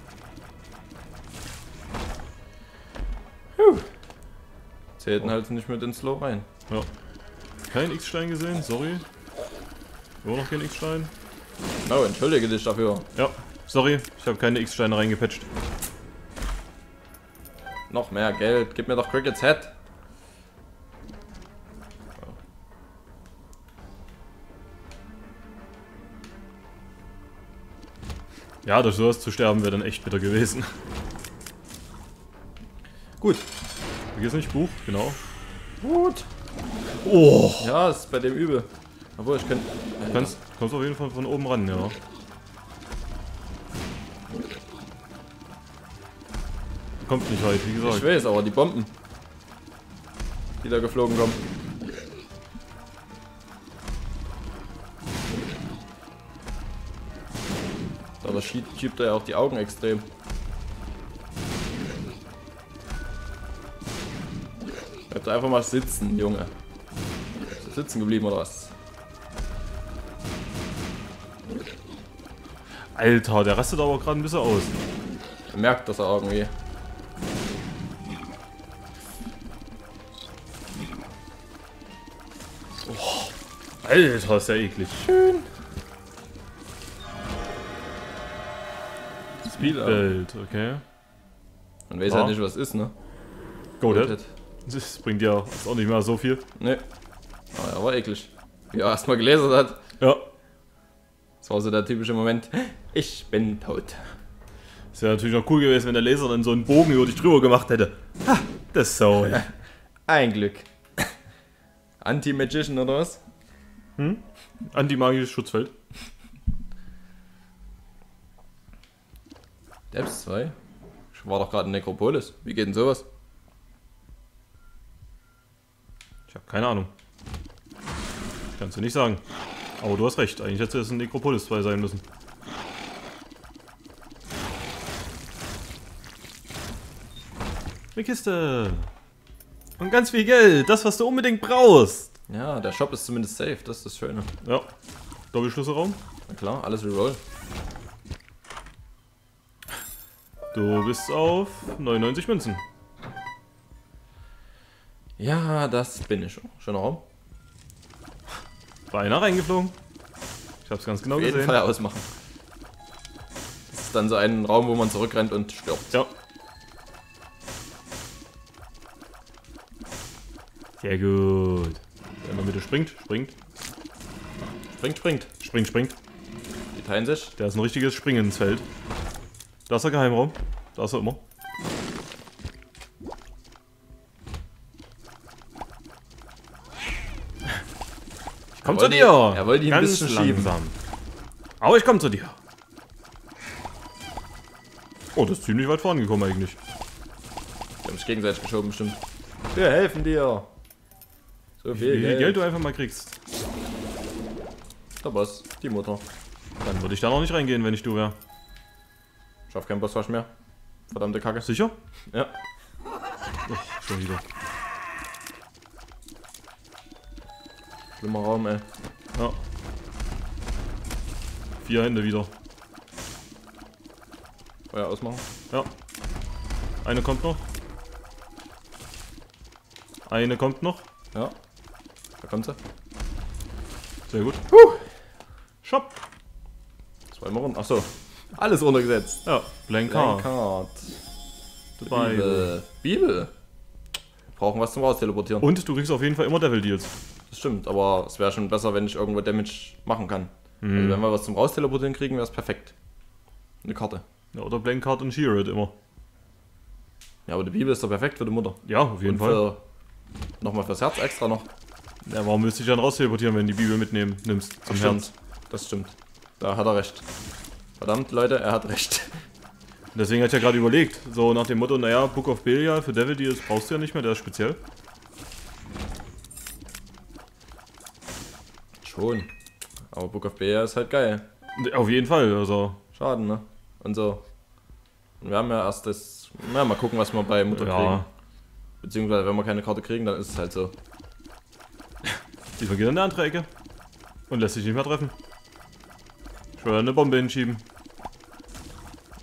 Puh. Zählten halt nicht mit ins Slow rein. Ja. Kein X-Stein gesehen, sorry. Immer noch kein X-Stein. Oh, entschuldige dich dafür. Ja, sorry, ich habe keine X-Steine reingepatcht. Noch mehr Geld, gib mir doch Crickets Head. Ja, durch sowas zu sterben wäre dann echt bitter gewesen. Gut. Vergiss nicht, Buch, genau. Gut. Oh! Ja, ist bei dem übel. Obwohl, ich könnte... Du kannst, kommst auf jeden Fall von oben ran, ja. Kommt nicht weit, wie gesagt. Ich weiß, aber die Bomben, die da geflogen kommen. Aber schiebt, schiebt er ja auch die Augen extrem. Bleibt einfach mal sitzen, Junge. Ist er sitzen geblieben oder was? Alter, der rastet aber gerade ein bisschen aus. Er merkt das auch irgendwie. Alter, ist ja eklig. Schön. Speedbelt, okay. Man weiß Ja. halt nicht, was ist, ne? Goated. Das bringt ja auch nicht mehr so viel. Ne. Aber er war eklig. Wie er erstmal gelesen hat. Ja. Das war so der typische Moment. Ich bin tot. Es wäre natürlich noch cool gewesen, wenn der Laser dann so einen Bogen über dich drüber gemacht hätte. Ha, das Sau. ey. Ein Glück. Anti-Magician oder was? Hm? Antimagisches Schutzfeld. Depths zwei? Ich war doch gerade in Necropolis. Wie geht denn sowas? Ich habe keine Ahnung. Kannst du nicht sagen. Aber du hast recht, eigentlich hätte es ein Necropolis zwei sein müssen. Eine Kiste. Und ganz viel Geld. Das, was du unbedingt brauchst. Ja, der Shop ist zumindest safe. Das ist das Schöne. Ja. Doppelschlüsselraum. Na klar, alles reroll. Du bist auf neunundneunzig Münzen. Ja, das bin ich schon. Schöner Raum. Beinahe reingeflogen. Ich hab's ganz genau Auf jeden gesehen. Fall ausmachen. Das ist dann so ein Raum, wo man zurückrennt und stirbt. Ja. Sehr gut. Der in der Mitte springt, springt, Springt, springt. springt, springt. Die teilen sich. Der ist ein richtiges Springen ins Feld. Da ist der Geheimraum. Da ist er immer. Ich komm zu wollte- dir. er wollte ihn ein Ganz bisschen schieben. langsam. Aber ich komm zu dir. Oh, das ist ziemlich weit vorangekommen eigentlich. Die haben sich gegenseitig geschoben bestimmt. Wir helfen dir. So Wie viel, viel Geld. Geld du einfach mal kriegst. Der Boss, die Mutter. Dann würde ich da noch nicht reingehen, wenn ich du wäre. Schaff keinen Bossrush mehr. Verdammte Kacke. Sicher? Ja. Oh, schon wieder. Schlimmer Raum, ey. Ja. Vier Hände wieder. Feuer ausmachen. Ja. Eine kommt noch. Eine kommt noch. Ja. Da kommt sie. Sehr gut. Huh. Shop. Zweimal runter. Achso. Alles runtergesetzt. Ja. Blank Blank Card. Card. Dabei. Bibel. Bibel. Wir brauchen was zum Rausteleportieren. Und du kriegst auf jeden Fall immer Devil Deals. Das stimmt, aber es wäre schon besser, wenn ich irgendwo Damage machen kann. Mhm. Also wenn wir was zum Rausteleportieren kriegen, wäre es perfekt. Eine Karte. Ja, oder Blank Card und Shear It immer. Ja, aber die Bibel ist doch perfekt für die Mutter. Ja, auf jeden Und Fall. für, nochmal fürs Herz extra noch. Ja, warum müsste ich dann rausteleportieren, wenn du die Bibel mitnehmen nimmst zum Das Herz? stimmt. Das stimmt. Da hat er recht. Verdammt, Leute, er hat recht. Deswegen hatte ich ja gerade überlegt, so nach dem Motto, naja, Book of Belial für Devil Deals brauchst du ja nicht mehr, der ist speziell. Schon. Aber Book of Bea ist halt geil. Auf jeden Fall, also. Schaden, ne? Und so. Und wir haben ja erst das. Na, mal gucken, was wir bei Mutter Ja. kriegen. Beziehungsweise, wenn wir keine Karte kriegen, dann ist es halt so. Diesmal geht er in eine andere Ecke. Und lässt sich nicht mehr treffen. Ich will eine Bombe hinschieben.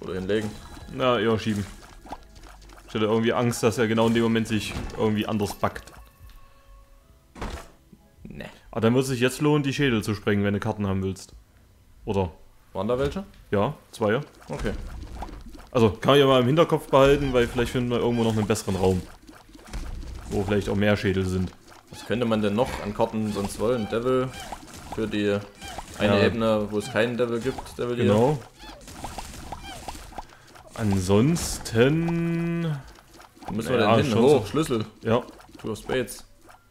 Oder hinlegen. Na, eher schieben. Ich hatte irgendwie Angst, dass er genau in dem Moment sich irgendwie anders backt. Ne. Aber dann wird es sich jetzt lohnen, die Schädel zu sprengen, wenn du Karten haben willst. Oder? Waren da welche? Ja, zwei. Ja. Okay. Also, kann ich ja mal im Hinterkopf behalten, weil vielleicht finden wir irgendwo noch einen besseren Raum. Wo vielleicht auch mehr Schädel sind. Was könnte man denn noch an Karten sonst wollen? Devil für die eine Ja. Ebene, wo es keinen Devil gibt. Devil Genau. Ansonsten... Hier. Wo müssen wir Ja, denn hin? schon Hoch, so. Schlüssel. Ja, Two of Spades.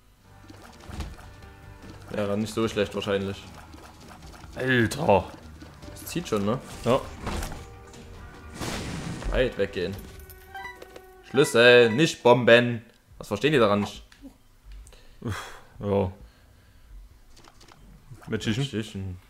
Ja, dann nicht so schlecht wahrscheinlich. Alter. Das zieht schon, ne? Ja, Weit weggehen. Schlüssel, nicht Bomben. Was verstehen die daran nicht? ja. Magician. Magician.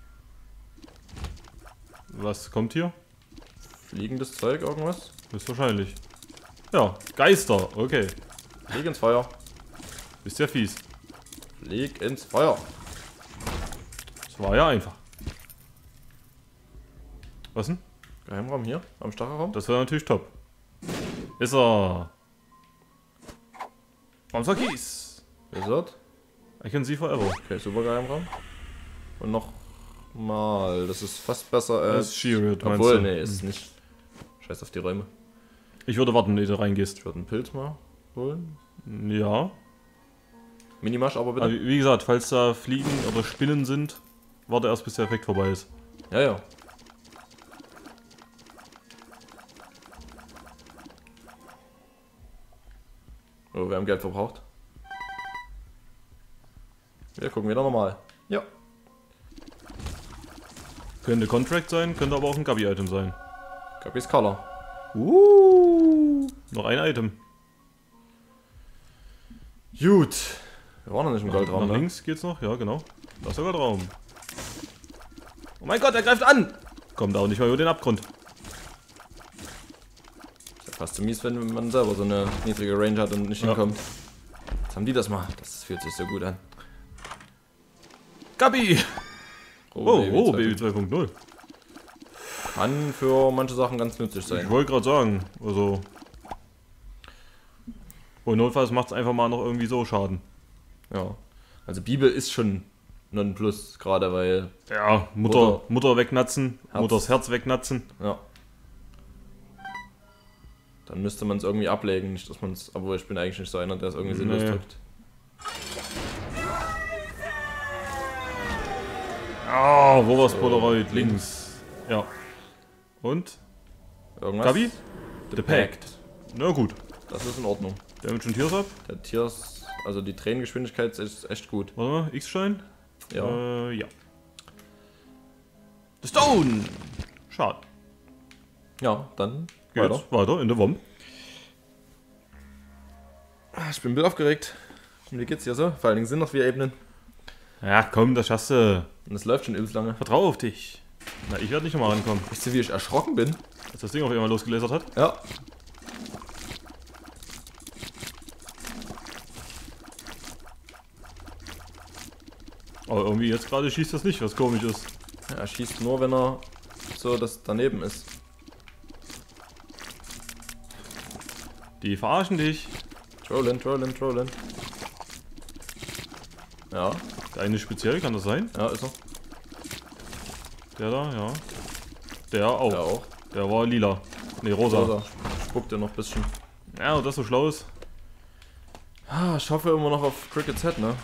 Was kommt hier? Fliegendes Zeug, irgendwas? Ist wahrscheinlich. Ja, Geister, okay. Flieg ins Feuer. Ist ja fies. Flieg ins Feuer. Das war ja einfach. Was denn? Geheimraum hier, am Stachelraum. Das wäre natürlich top. Ist er. Unser Kies. Wizard. I can see forever. Okay, super Geheimraum. Und noch mal. Das ist fast besser Das als... ist Shiriot, meinst Obwohl, du? nee, ist es nicht. Scheiß auf die Räume. Ich würde warten, ehe du reingehst. Ich würde einen Pilz mal holen. Ja. Minimasch aber bitte. Aber wie gesagt, falls da Fliegen oder Spinnen sind, warte erst bis der Effekt vorbei ist. Ja, ja. Oh, wir haben Geld verbraucht. Wir gucken wieder normal. Ja. Könnte Contract sein, könnte aber auch ein Gabi-Item sein. Gabis Color. Uh, noch ein Item. Gut. Wir waren noch nicht im Goldraum, Nach ne? links geht's noch, ja genau. Da ist der Goldraum. Oh mein Gott, er greift an! Kommt auch nicht mal über den Abgrund. Ist ja fast so mies, wenn man selber so eine niedrige Range hat und nicht Ja. hinkommt. Jetzt haben die das mal. Das fühlt sich so gut an. Gabi! Oh, oh, Baby Baby zwei Punkt null. Kann für manche Sachen ganz nützlich Ich sein. wollte gerade sagen, also... Und notfalls macht es einfach mal noch irgendwie so Schaden. Ja. Also Bibel ist schon Nonplus, gerade weil... Ja, Mutter, Mutter- Mutter wegnatzen, Herz. Mutters Herz wegnatzen. Ja. Dann müsste man es irgendwie ablegen, nicht dass man es... Obwohl ich bin eigentlich nicht so einer, der es irgendwie sinnlos Nee. drückt. Ah, wo war's So, Polaroid? Links. Ja. Und? Irgendwas? Gabi? The, The Pact. Pact. Na gut. Das ist in Ordnung. Damage und Tears ab. Der Tiers... Also die Tränengeschwindigkeit ist echt gut. Warte mal, X-Stein? Ja. Äh, ja. The Stone! Schade. Ja, dann Geht's weiter. weiter in der Womb. Ich bin ein bisschen aufgeregt. Wie geht's dir so? Vor allen Dingen sind noch vier Ebenen. Ja, komm, das schaffst du. Und es läuft schon übelst lange. Vertrau auf dich. Na, ich werde nicht nochmal rankommen. Wisst ihr, wie ich erschrocken bin? Als das Ding auf einmal losgelasert hat. Ja. Aber irgendwie jetzt gerade schießt das nicht, was komisch ist. Ja, er schießt nur, wenn er so das daneben ist. Die verarschen dich. Trollen, trollen, trollen. Ja, Der eine speziell, kann das sein? ja, ist er. Der da, ja. Der auch. Ja, auch. Der war lila. Ne, rosa. Rosa. Spuckt er noch ein bisschen. Ja, und das so schlau ist. Ah, ich hoffe immer noch auf Cricket's Head, ne?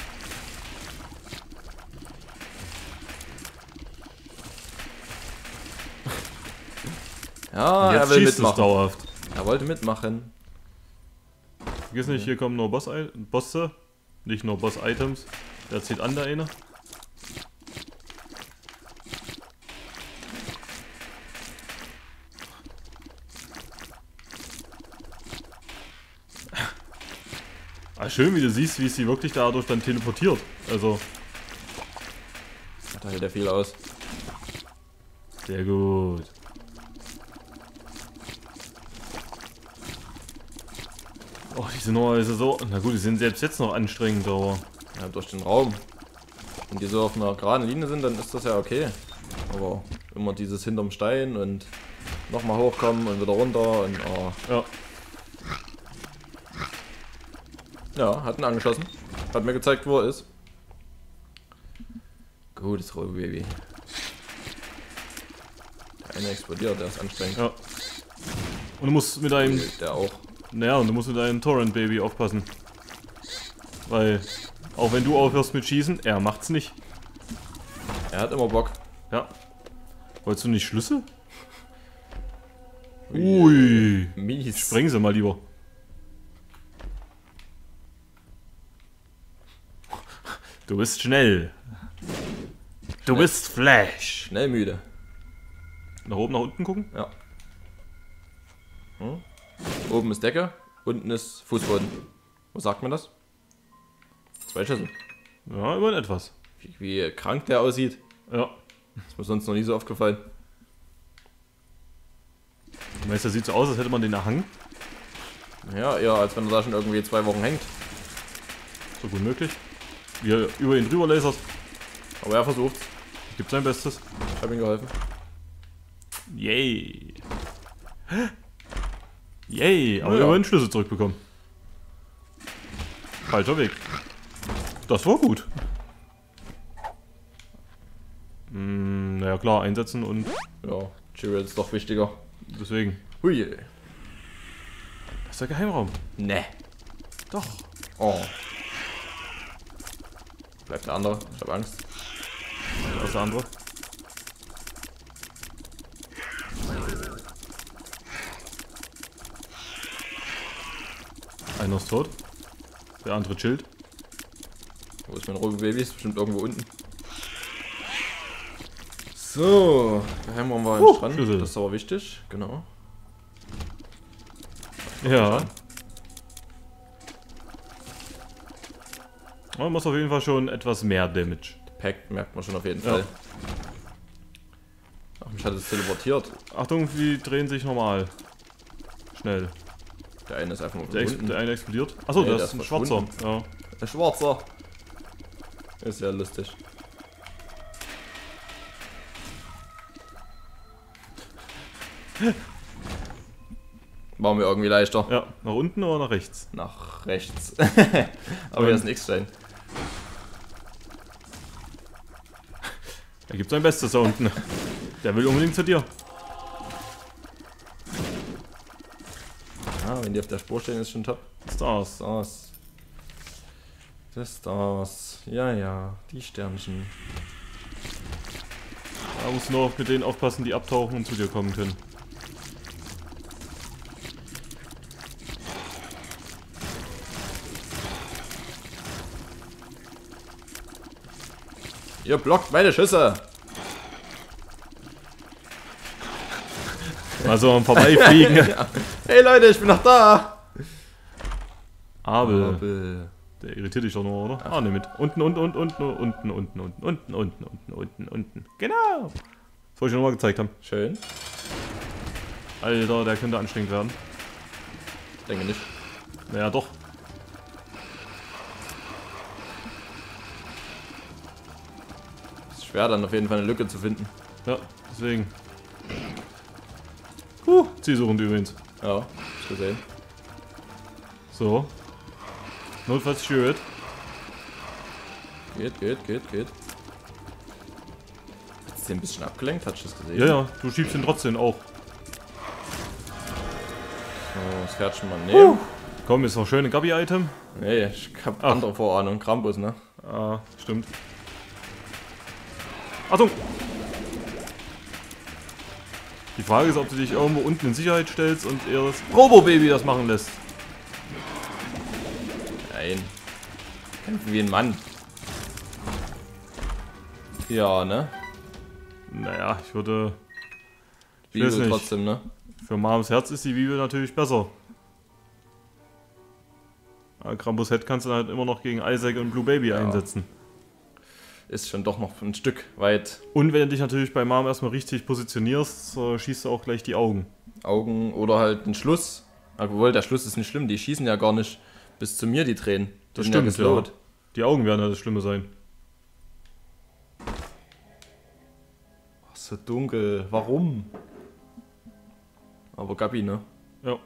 Ja, Jetzt er will schießt es mitmachen. dauerhaft. Er wollte mitmachen. Vergiss nicht, hier kommen nur Boss Bosse. Nicht nur Boss-Items. Der zieht an, der eine. Ah, schön, wie du siehst, wie es sie wirklich dadurch dann teleportiert. Also, Da hält er viel aus. sehr gut. Oh, die sind noch also so. Na gut, die sind selbst jetzt noch anstrengend, aber. Ja, durch den Raum. Wenn die so auf einer geraden Linie sind, dann ist das ja okay. Aber immer dieses hinterm Stein und Nochmal hochkommen und wieder runter und oh. Ja. Ja, hat ihn angeschossen. Hat mir gezeigt, wo er ist. Gutes Robo-Baby. Der eine explodiert, der ist anstrengend. Ja. Und du musst mit deinem... Der auch. Naja, und du musst mit deinem Torrent-Baby aufpassen. Weil, auch wenn du aufhörst mit Schießen, er macht's nicht. Er hat immer Bock. Ja. Wolltest du nicht Schlüssel? Ui. Mies. Sprengen sie mal lieber. Du bist schnell. Du Schnell. bist Flash. Schnell müde. Nach oben, nach unten gucken? Ja. Hm? Oben ist Decke, unten ist Fußboden. Wo sagt man das? Zwei Schüsse. Ja, immerhin etwas. Wie, wie krank der aussieht. Ja. Das ist mir sonst noch nie so aufgefallen. Du meinst, das sieht so aus, als hätte man den erhangen? Ja, eher als wenn er da schon irgendwie zwei Wochen hängt. So gut möglich. Wie er über ihn drüber lasert. Aber er versucht. Gibt sein Bestes. Ich habe ihm geholfen. Yay. Yay, aber Ja. wir haben einen Schlüssel zurückbekommen. Falscher Weg. Das war gut. Hm, naja klar, einsetzen und Ja, Cheerio ist doch wichtiger. deswegen. Hui. Das ist der Geheimraum. Ne. Doch. Oh. Bleibt der andere. Ich habe Angst. Was ist der andere? Einer ist tot. Der andere chillt. Wo ist mein Robo-Baby? Ist bestimmt irgendwo unten. So. Geheimraum war Uh, uh, dran. Schlüssel. Das ist aber wichtig. Genau. Ja. Man muss auf jeden Fall schon etwas mehr Damage. Pack merkt man schon auf jeden Ja. Fall. Ach, mich hat es teleportiert. Achtung, die drehen sich normal. Schnell. Der eine ist einfach mal Der, ex verschwunden. der eine explodiert. Achso, Nee, das der ist ein ist schwarzer. Ja. Der Schwarzer. Ist ja lustig. War mir irgendwie leichter. Ja, nach unten oder nach rechts? Nach rechts. Aber hier ist ein X-Stein. Er gibt sein Bestes da unten. Der will unbedingt zu dir. Ah, wenn die auf der Spur stehen, ist schon top. Stars. Das. Das Stars. Ja, ja. Die Sternchen. Da musst du nur mit denen aufpassen, die abtauchen und zu dir kommen können. Ihr blockt meine Schüsse. Mal so am Vorbeifliegen. Ja. Hey Leute, ich bin noch da. Abel. Abel. Der irritiert dich doch nur, oder? Ah, ne, mit. Unten, unten, unten, unten, unten, unten, unten, unten, unten, unten, unten, unten. Genau. Das wollte ich nochmal gezeigt haben. Schön. Alter, der könnte anstrengend werden. Denke nicht. Naja, doch. Ist schwer dann auf jeden Fall eine Lücke zu finden. Ja, deswegen. Huh, zielsuchend übrigens. Ja, hab ich gesehen. So. Notfalls Spirit. Geht, geht, geht, geht. Hat sie ein bisschen abgelenkt? Hast du das gesehen? Ja, ja, du schiebst ihn trotzdem auch. So, das Kärtchen mal nehmen. Huh. Komm, ist noch schön ein Gabi-Item. Nee, ich hab Ach. andere Vorahnung. Krampus, ne? Ah, stimmt. Achtung! Die Frage ist, ob du dich irgendwo unten in Sicherheit stellst und eher das Robo-Baby das machen lässt. Nein. Kämpfen wie ein Mann. Ja, ne? Naja, ich würde... Ich Bibel weiß nicht. trotzdem, ne? Für Mams Herz ist die Bibel natürlich besser. Aber Krampus Head kannst du halt immer noch gegen Isaac und Blue Baby Ja. einsetzen. Ist schon doch noch ein Stück weit. Und wenn du dich natürlich bei Mom erstmal richtig positionierst, so schießt du auch gleich die Augen. Augen oder halt ein Schluss. Obwohl, der Schluss ist nicht schlimm. Die schießen ja gar nicht bis zu mir, die Tränen. Die Das sind stimmt, ja geslowt. ja. Die Augen werden ja das Schlimme sein. Ach, so dunkel. Warum? Aber Gabi, ne? Ja.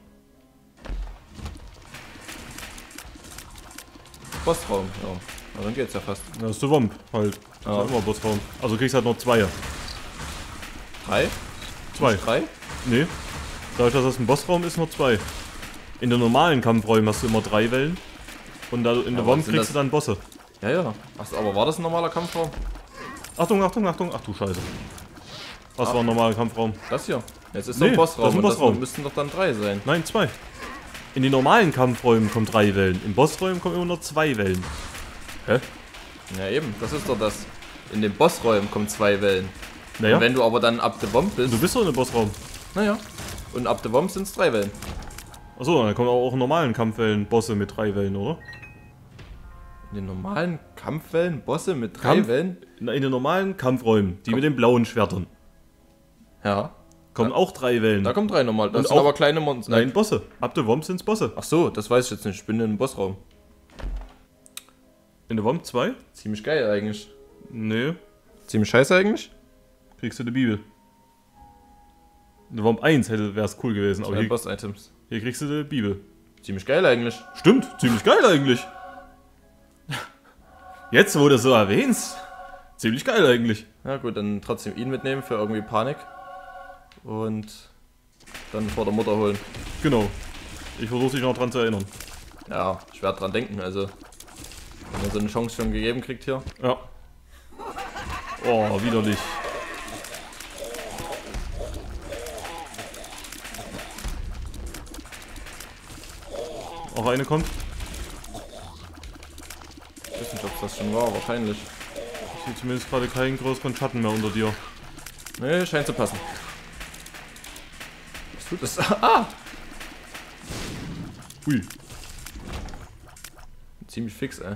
Bossraum, ja. Na, dann geht's ja fast. Das ist der Womp halt. Das Ja. ist immer Bossraum. Also du kriegst halt noch zwei. Drei? Zwei. Nicht drei? Nee. Dadurch, dass das ein Bossraum ist, nur zwei. In den normalen Kampfräumen hast du immer drei Wellen. Und da in Ja, der was Womp sind kriegst das? du dann Bosse. Ja, ja. Ach, aber war das ein normaler Kampfraum? Achtung, Achtung, Achtung. Ach du Scheiße. Was Ach. war ein normaler Kampfraum? Das hier. Jetzt ist Nee, doch ein Bossraum. das ist ein und Bossraum. müssten doch dann drei sein. Nein, zwei. In den normalen Kampfräumen kommen drei Wellen. Im Bossräumen kommen immer nur zwei Wellen. Hä? Ja, eben. Das ist doch das. In den Bossräumen kommen zwei Wellen. Naja. Und wenn du aber dann ab the Bomb bist. Du bist doch in dem Bossraum. Naja. Und ab the Bomb sind es drei Wellen. Achso, dann kommen auch in normalen Kampfwellen Bosse mit drei Wellen, oder? In den normalen Kampfwellen Bosse mit drei Kampf- Wellen? Na, in den normalen Kampfräumen, die Komm. mit den blauen Schwertern, Ja. kommen auch drei Wellen. Da kommen drei normal. Das Und sind auch- aber kleine Monster. Nein, Bosse. Ab der Womp sind's Bosse. Ach so, das weiß ich jetzt nicht. Ich bin in einem Bossraum. In der Womp zwei? Ziemlich geil eigentlich. Nee. Ziemlich scheiße eigentlich. Kriegst du die Bibel. In der Womp eins hätte wär's cool gewesen, aber Zwei hier, Boss-Items. hier kriegst du die Bibel. Ziemlich geil eigentlich. Stimmt, ziemlich geil eigentlich. Jetzt, wo du das so erwähnst, ziemlich geil eigentlich. Ja gut, dann trotzdem ihn mitnehmen für irgendwie Panik. Und dann vor der Mutter holen. Genau. Ich versuche dich noch dran zu erinnern. Ja, ich werde dran denken, also. Wenn man so eine Chance schon gegeben kriegt hier. Ja. Oh, widerlich. Auch eine kommt. Ich weiß nicht, ob es das schon war, wahrscheinlich. Ich sehe zumindest gerade keinen größeren Schatten mehr unter dir. Ne, scheint zu passen. Was tut das? Ah! Ui. Ziemlich fix, ey.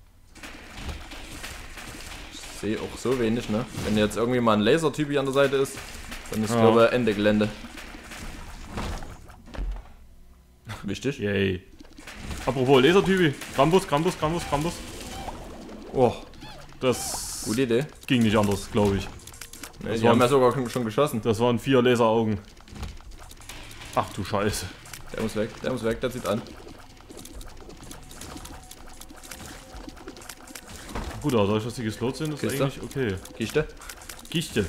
Ich sehe auch so wenig, ne? Wenn jetzt irgendwie mal ein Lasertyp hier an der Seite ist, dann ist, Ja. glaube ich, Ende Gelände. Wichtig. Yay. Apropos Lasertypi. Krampus, Krampus, Krampus, Krampus. Oh, Das gute Idee. ging nicht anders, glaube ich. Ne, Das die waren- haben ja sogar schon geschossen. Das waren vier Laseraugen. Ach du Scheiße. Der muss weg, der muss weg, der zieht an. Gut, aber dadurch, dass die geslowt sind, ist Kiste. eigentlich okay. Kiste. Gichte.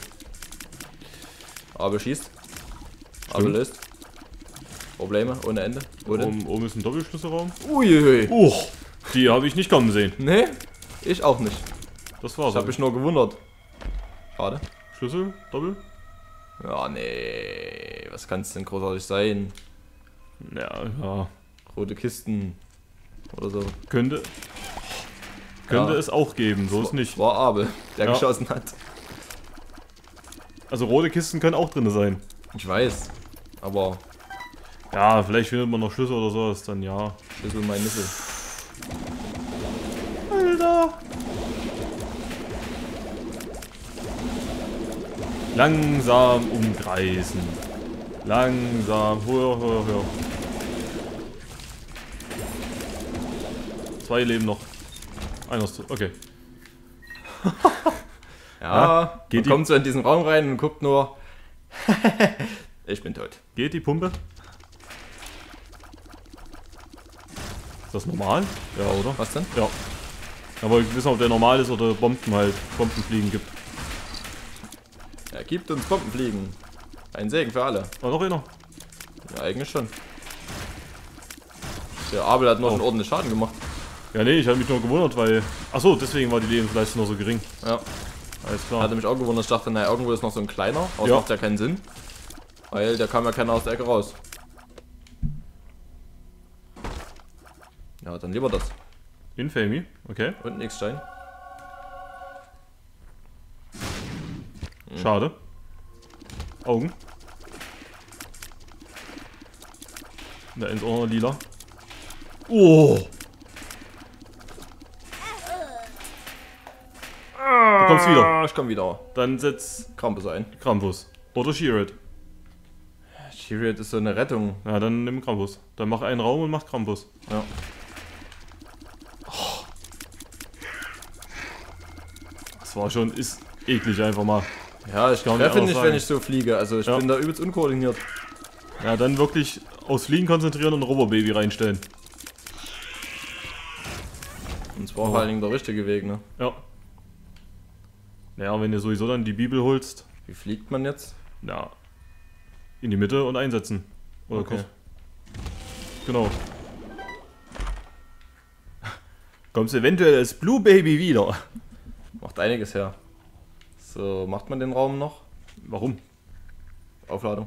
Aber schießt. Aber löst. Probleme ohne Ende. Ohne. Oben, oben ist ein Doppelschlüsselraum. Uiuiui. Oh, die habe ich nicht kommen sehen. Nee, ich auch nicht. Das war's. Ich habe mich nur gewundert. Schade. Schlüssel, Doppel. Ja, nee. Was kann es denn großartig sein? Ja, ja. Rote Kisten. Oder so. Könnte. Könnte Ja. es auch geben, so ist nicht. War Abel, der Ja. geschossen hat. Also rote Kisten können auch drin sein. Ich weiß. Aber Ja, vielleicht findet man noch Schlüssel oder sowas, dann ja. Schlüssel mein Nüssel. Alter! Langsam umkreisen. Langsam. Höher, höher, höher. Zwei leben noch. Einer ist tot. Okay. Ja, geht man die- kommt so in diesen Raum rein und guckt nur. Ich bin tot. Geht die Pumpe? Ist das normal? Ja, oder? Was denn? Ja. Aber wir wissen, ob der normal ist oder Bomben halt, Bombenfliegen gibt. Er gibt uns Bombenfliegen. Ein Segen für alle. War noch einer? Ja, eigentlich schon. Der Abel hat noch Oh. einen ordentlichen Schaden gemacht. Ja, nee, ich habe mich nur gewundert, weil... Achso, deswegen war die Lebensleistung noch so gering. Ja. Alles Ich klar. hatte mich auch gewundert. Ich dachte, naja, irgendwo ist noch so ein kleiner. Aber das Ja. macht ja keinen Sinn. Weil der kam ja keiner aus der Ecke raus. Ja, dann lieber das. Infamy, okay. Und ein X-Stein. Schade. Augen. Da ist auch noch lila. Oh! Du kommst wieder. Ah, ich komm wieder. Dann setz Krampus ein. Krampus. Oder Sheared. Chariot ist so eine Rettung. Ja, dann nimm Krampus. Dann mach einen Raum und mach Krampus. Ja. Das war schon, ist eklig einfach mal. Ja, ich Kann man treffe auch nicht, sagen. wenn ich so fliege. Also ich Ja. bin da übelst unkoordiniert. Ja, dann wirklich aufs Fliegen konzentrieren und ein Robo-Baby reinstellen. Und zwar vor allen Dingen der richtige Weg, ne? Ja. Naja, wenn du sowieso dann die Bibel holst. Wie fliegt man jetzt? Ja. In die Mitte und einsetzen. Oder Okay. kurz. Genau. Kommst eventuell als Blue Baby wieder. Macht einiges her. So, macht man den Raum noch? Warum? Aufladung.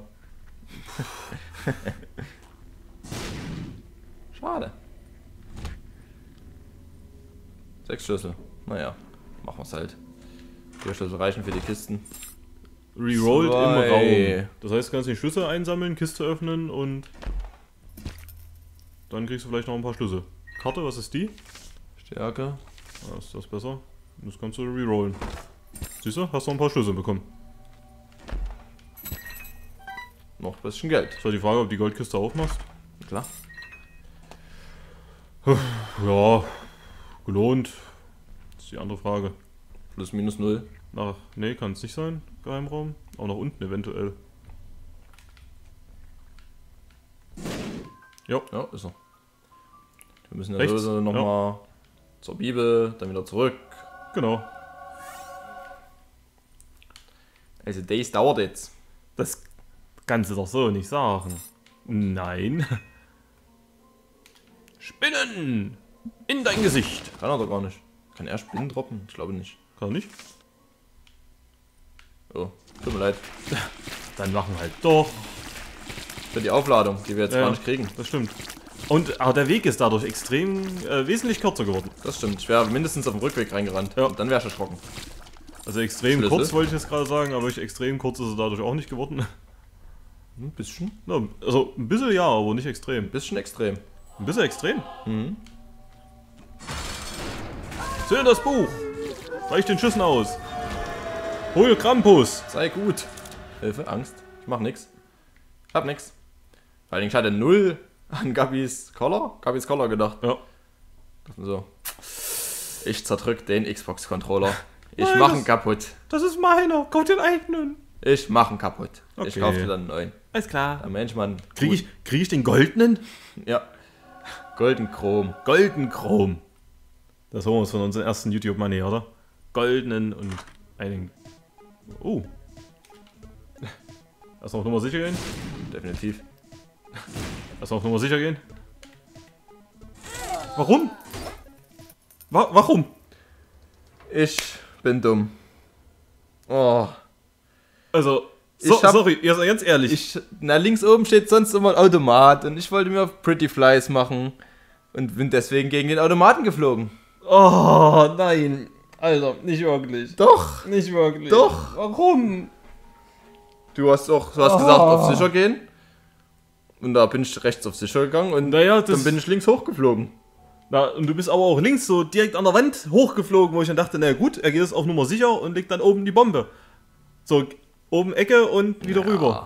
Schade. Sechs Schlüssel. Naja, machen wir's halt. Vier Schlüssel reichen für die Kisten. Rerollt Zwei. im Raum. Das heißt, du kannst den Schlüssel einsammeln, Kiste öffnen und dann kriegst du vielleicht noch ein paar Schlüssel. Karte, was ist die? Stärke. Ah, ist das besser? Das kannst du rerollen. Siehst du? Hast noch ein paar Schlüssel bekommen. Noch ein bisschen Geld. Das war die Frage, ob du die Goldkiste aufmachst. Klar. Ja, gelohnt. Das ist die andere Frage. Plus minus null. Nach, nee, kann es nicht sein, Geheimraum. Auch nach unten eventuell. Jo. Ja, ist er. Wir müssen ja Rechts, sowieso nochmal ja. zur Bibel, dann wieder zurück. Genau. Also das dauert jetzt. Das kannst du doch so nicht sagen. Nein. Spinnen! In dein Gesicht! Kann er doch gar nicht. Kann er Spinnen droppen? Ich glaube nicht. Kann er nicht? Oh, tut mir leid. Dann machen halt doch. Für die Aufladung, die wir jetzt Ja, gar nicht kriegen. Das stimmt. Und aber der Weg ist dadurch extrem äh, wesentlich kürzer geworden. Das stimmt. Ich wäre mindestens auf dem Rückweg reingerannt. Ja. Und dann wäre ich erschrocken. Also extrem Schlüssel? kurz wollte ich jetzt gerade sagen, aber ich, extrem kurz ist es dadurch auch nicht geworden. Ein bisschen. Na, also ein bisschen ja, aber nicht extrem. Ein bisschen extrem. Ein bisschen extrem. Mhm. Zähl das Buch! Reich den Schüssen aus! Hol Krampus! Sei gut. Hilfe, Angst. Ich mach nix. Ich hab nix. Vor allen Dingen, ich hatte null an Gabis Collar. Gabis Collar gedacht. Ja. So. Ich zerdrück den Xbox-Controller. Ich Nein, mach das- ihn kaputt. Das ist meiner! Kauf den eigenen! Ich mach ihn kaputt. Ich Okay. kauf dir dann einen neuen. Alles klar. Ja, Mensch, Mann. Krieg ich, krieg ich den goldenen? Ja. Golden Chrom. Golden Chrom. Das holen wir uns von unserem ersten YouTube-Money, oder? Goldenen und einen... Oh. Lass auf Nummer sicher gehen. Definitiv. Lass auf Nummer sicher gehen. Warum? Wa warum? Ich bin dumm. Oh. Also, so, Ich hab- sorry, ihr seid ganz ehrlich. Ich, na, links oben steht sonst immer ein Automat und ich wollte mir auf Pretty Flies machen und bin deswegen gegen den Automaten geflogen. Oh, nein. Alter, nicht wirklich. Doch. Nicht wirklich. Doch. Warum? Du hast auch, du hast Oh. gesagt, auf sicher gehen. Und da bin ich rechts auf sicher gegangen und Naja, das... dann bin ich links hochgeflogen. Na, und du bist aber auch links so direkt an der Wand hochgeflogen, wo ich dann dachte, na gut, er geht jetzt auf Nummer sicher und legt dann oben die Bombe. So, oben Ecke und wieder Ja. rüber.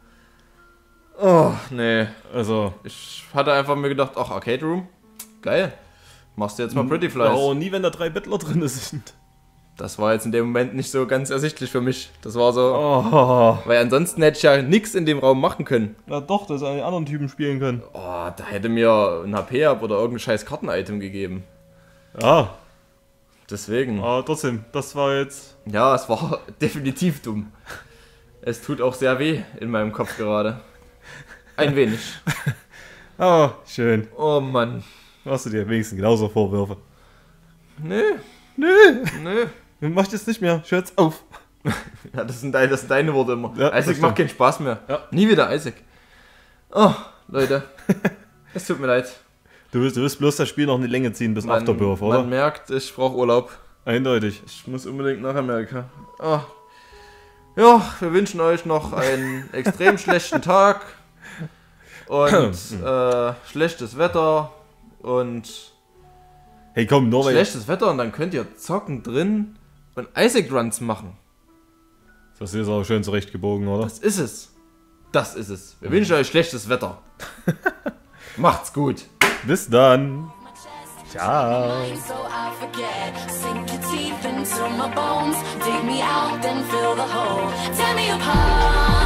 Oh, nee. Also, Ich hatte einfach mir gedacht, ach, Arcade Room, geil. Machst du jetzt mal Pretty ja, Flies. aber nie, wenn da drei Bettler drin sind. Das war jetzt in dem Moment nicht so ganz ersichtlich für mich. Das war so, Oh, weil ansonsten hätte ich ja nichts in dem Raum machen können. na doch, dass die anderen Typen spielen können. Oh, da hätte mir ein H P-Up oder irgendein scheiß Karten-Item gegeben. Ja, Deswegen. aber trotzdem, das war jetzt... Ja, es war definitiv dumm. Es tut auch sehr weh in meinem Kopf gerade. Ein wenig. Ah, schön. Oh Mann. Machst du dir wenigstens genauso Vorwürfe? Nö, Nö, nö. mach das nicht mehr, hör jetzt auf. Ja, das sind, deine, das sind deine Worte immer. Ja, das Isaac stimmt. macht keinen Spaß mehr. Ja. Nie wieder Isaac. Oh, Leute. Es tut mir leid. Du willst, du willst bloß das Spiel noch in die Länge ziehen bis Man, Afterbirth, oder? man merkt, ich brauche Urlaub. Eindeutig. Ich muss unbedingt nach Amerika. Oh. Ja, wir wünschen euch noch einen extrem schlechten Tag. Und äh, schlechtes Wetter. Und Hey komm, nur weil... schlechtes Wetter und dann könnt ihr zocken drin und Isaac Runs machen. Das ist auch schön zurechtgebogen, oder? Das ist es. Das ist es. Wir wünschen euch schlechtes Wetter. Macht's gut. Bis dann. Ciao. So I forget. Sink your teeth into my bones. Dig me out, then fill the hole. Tear me apart.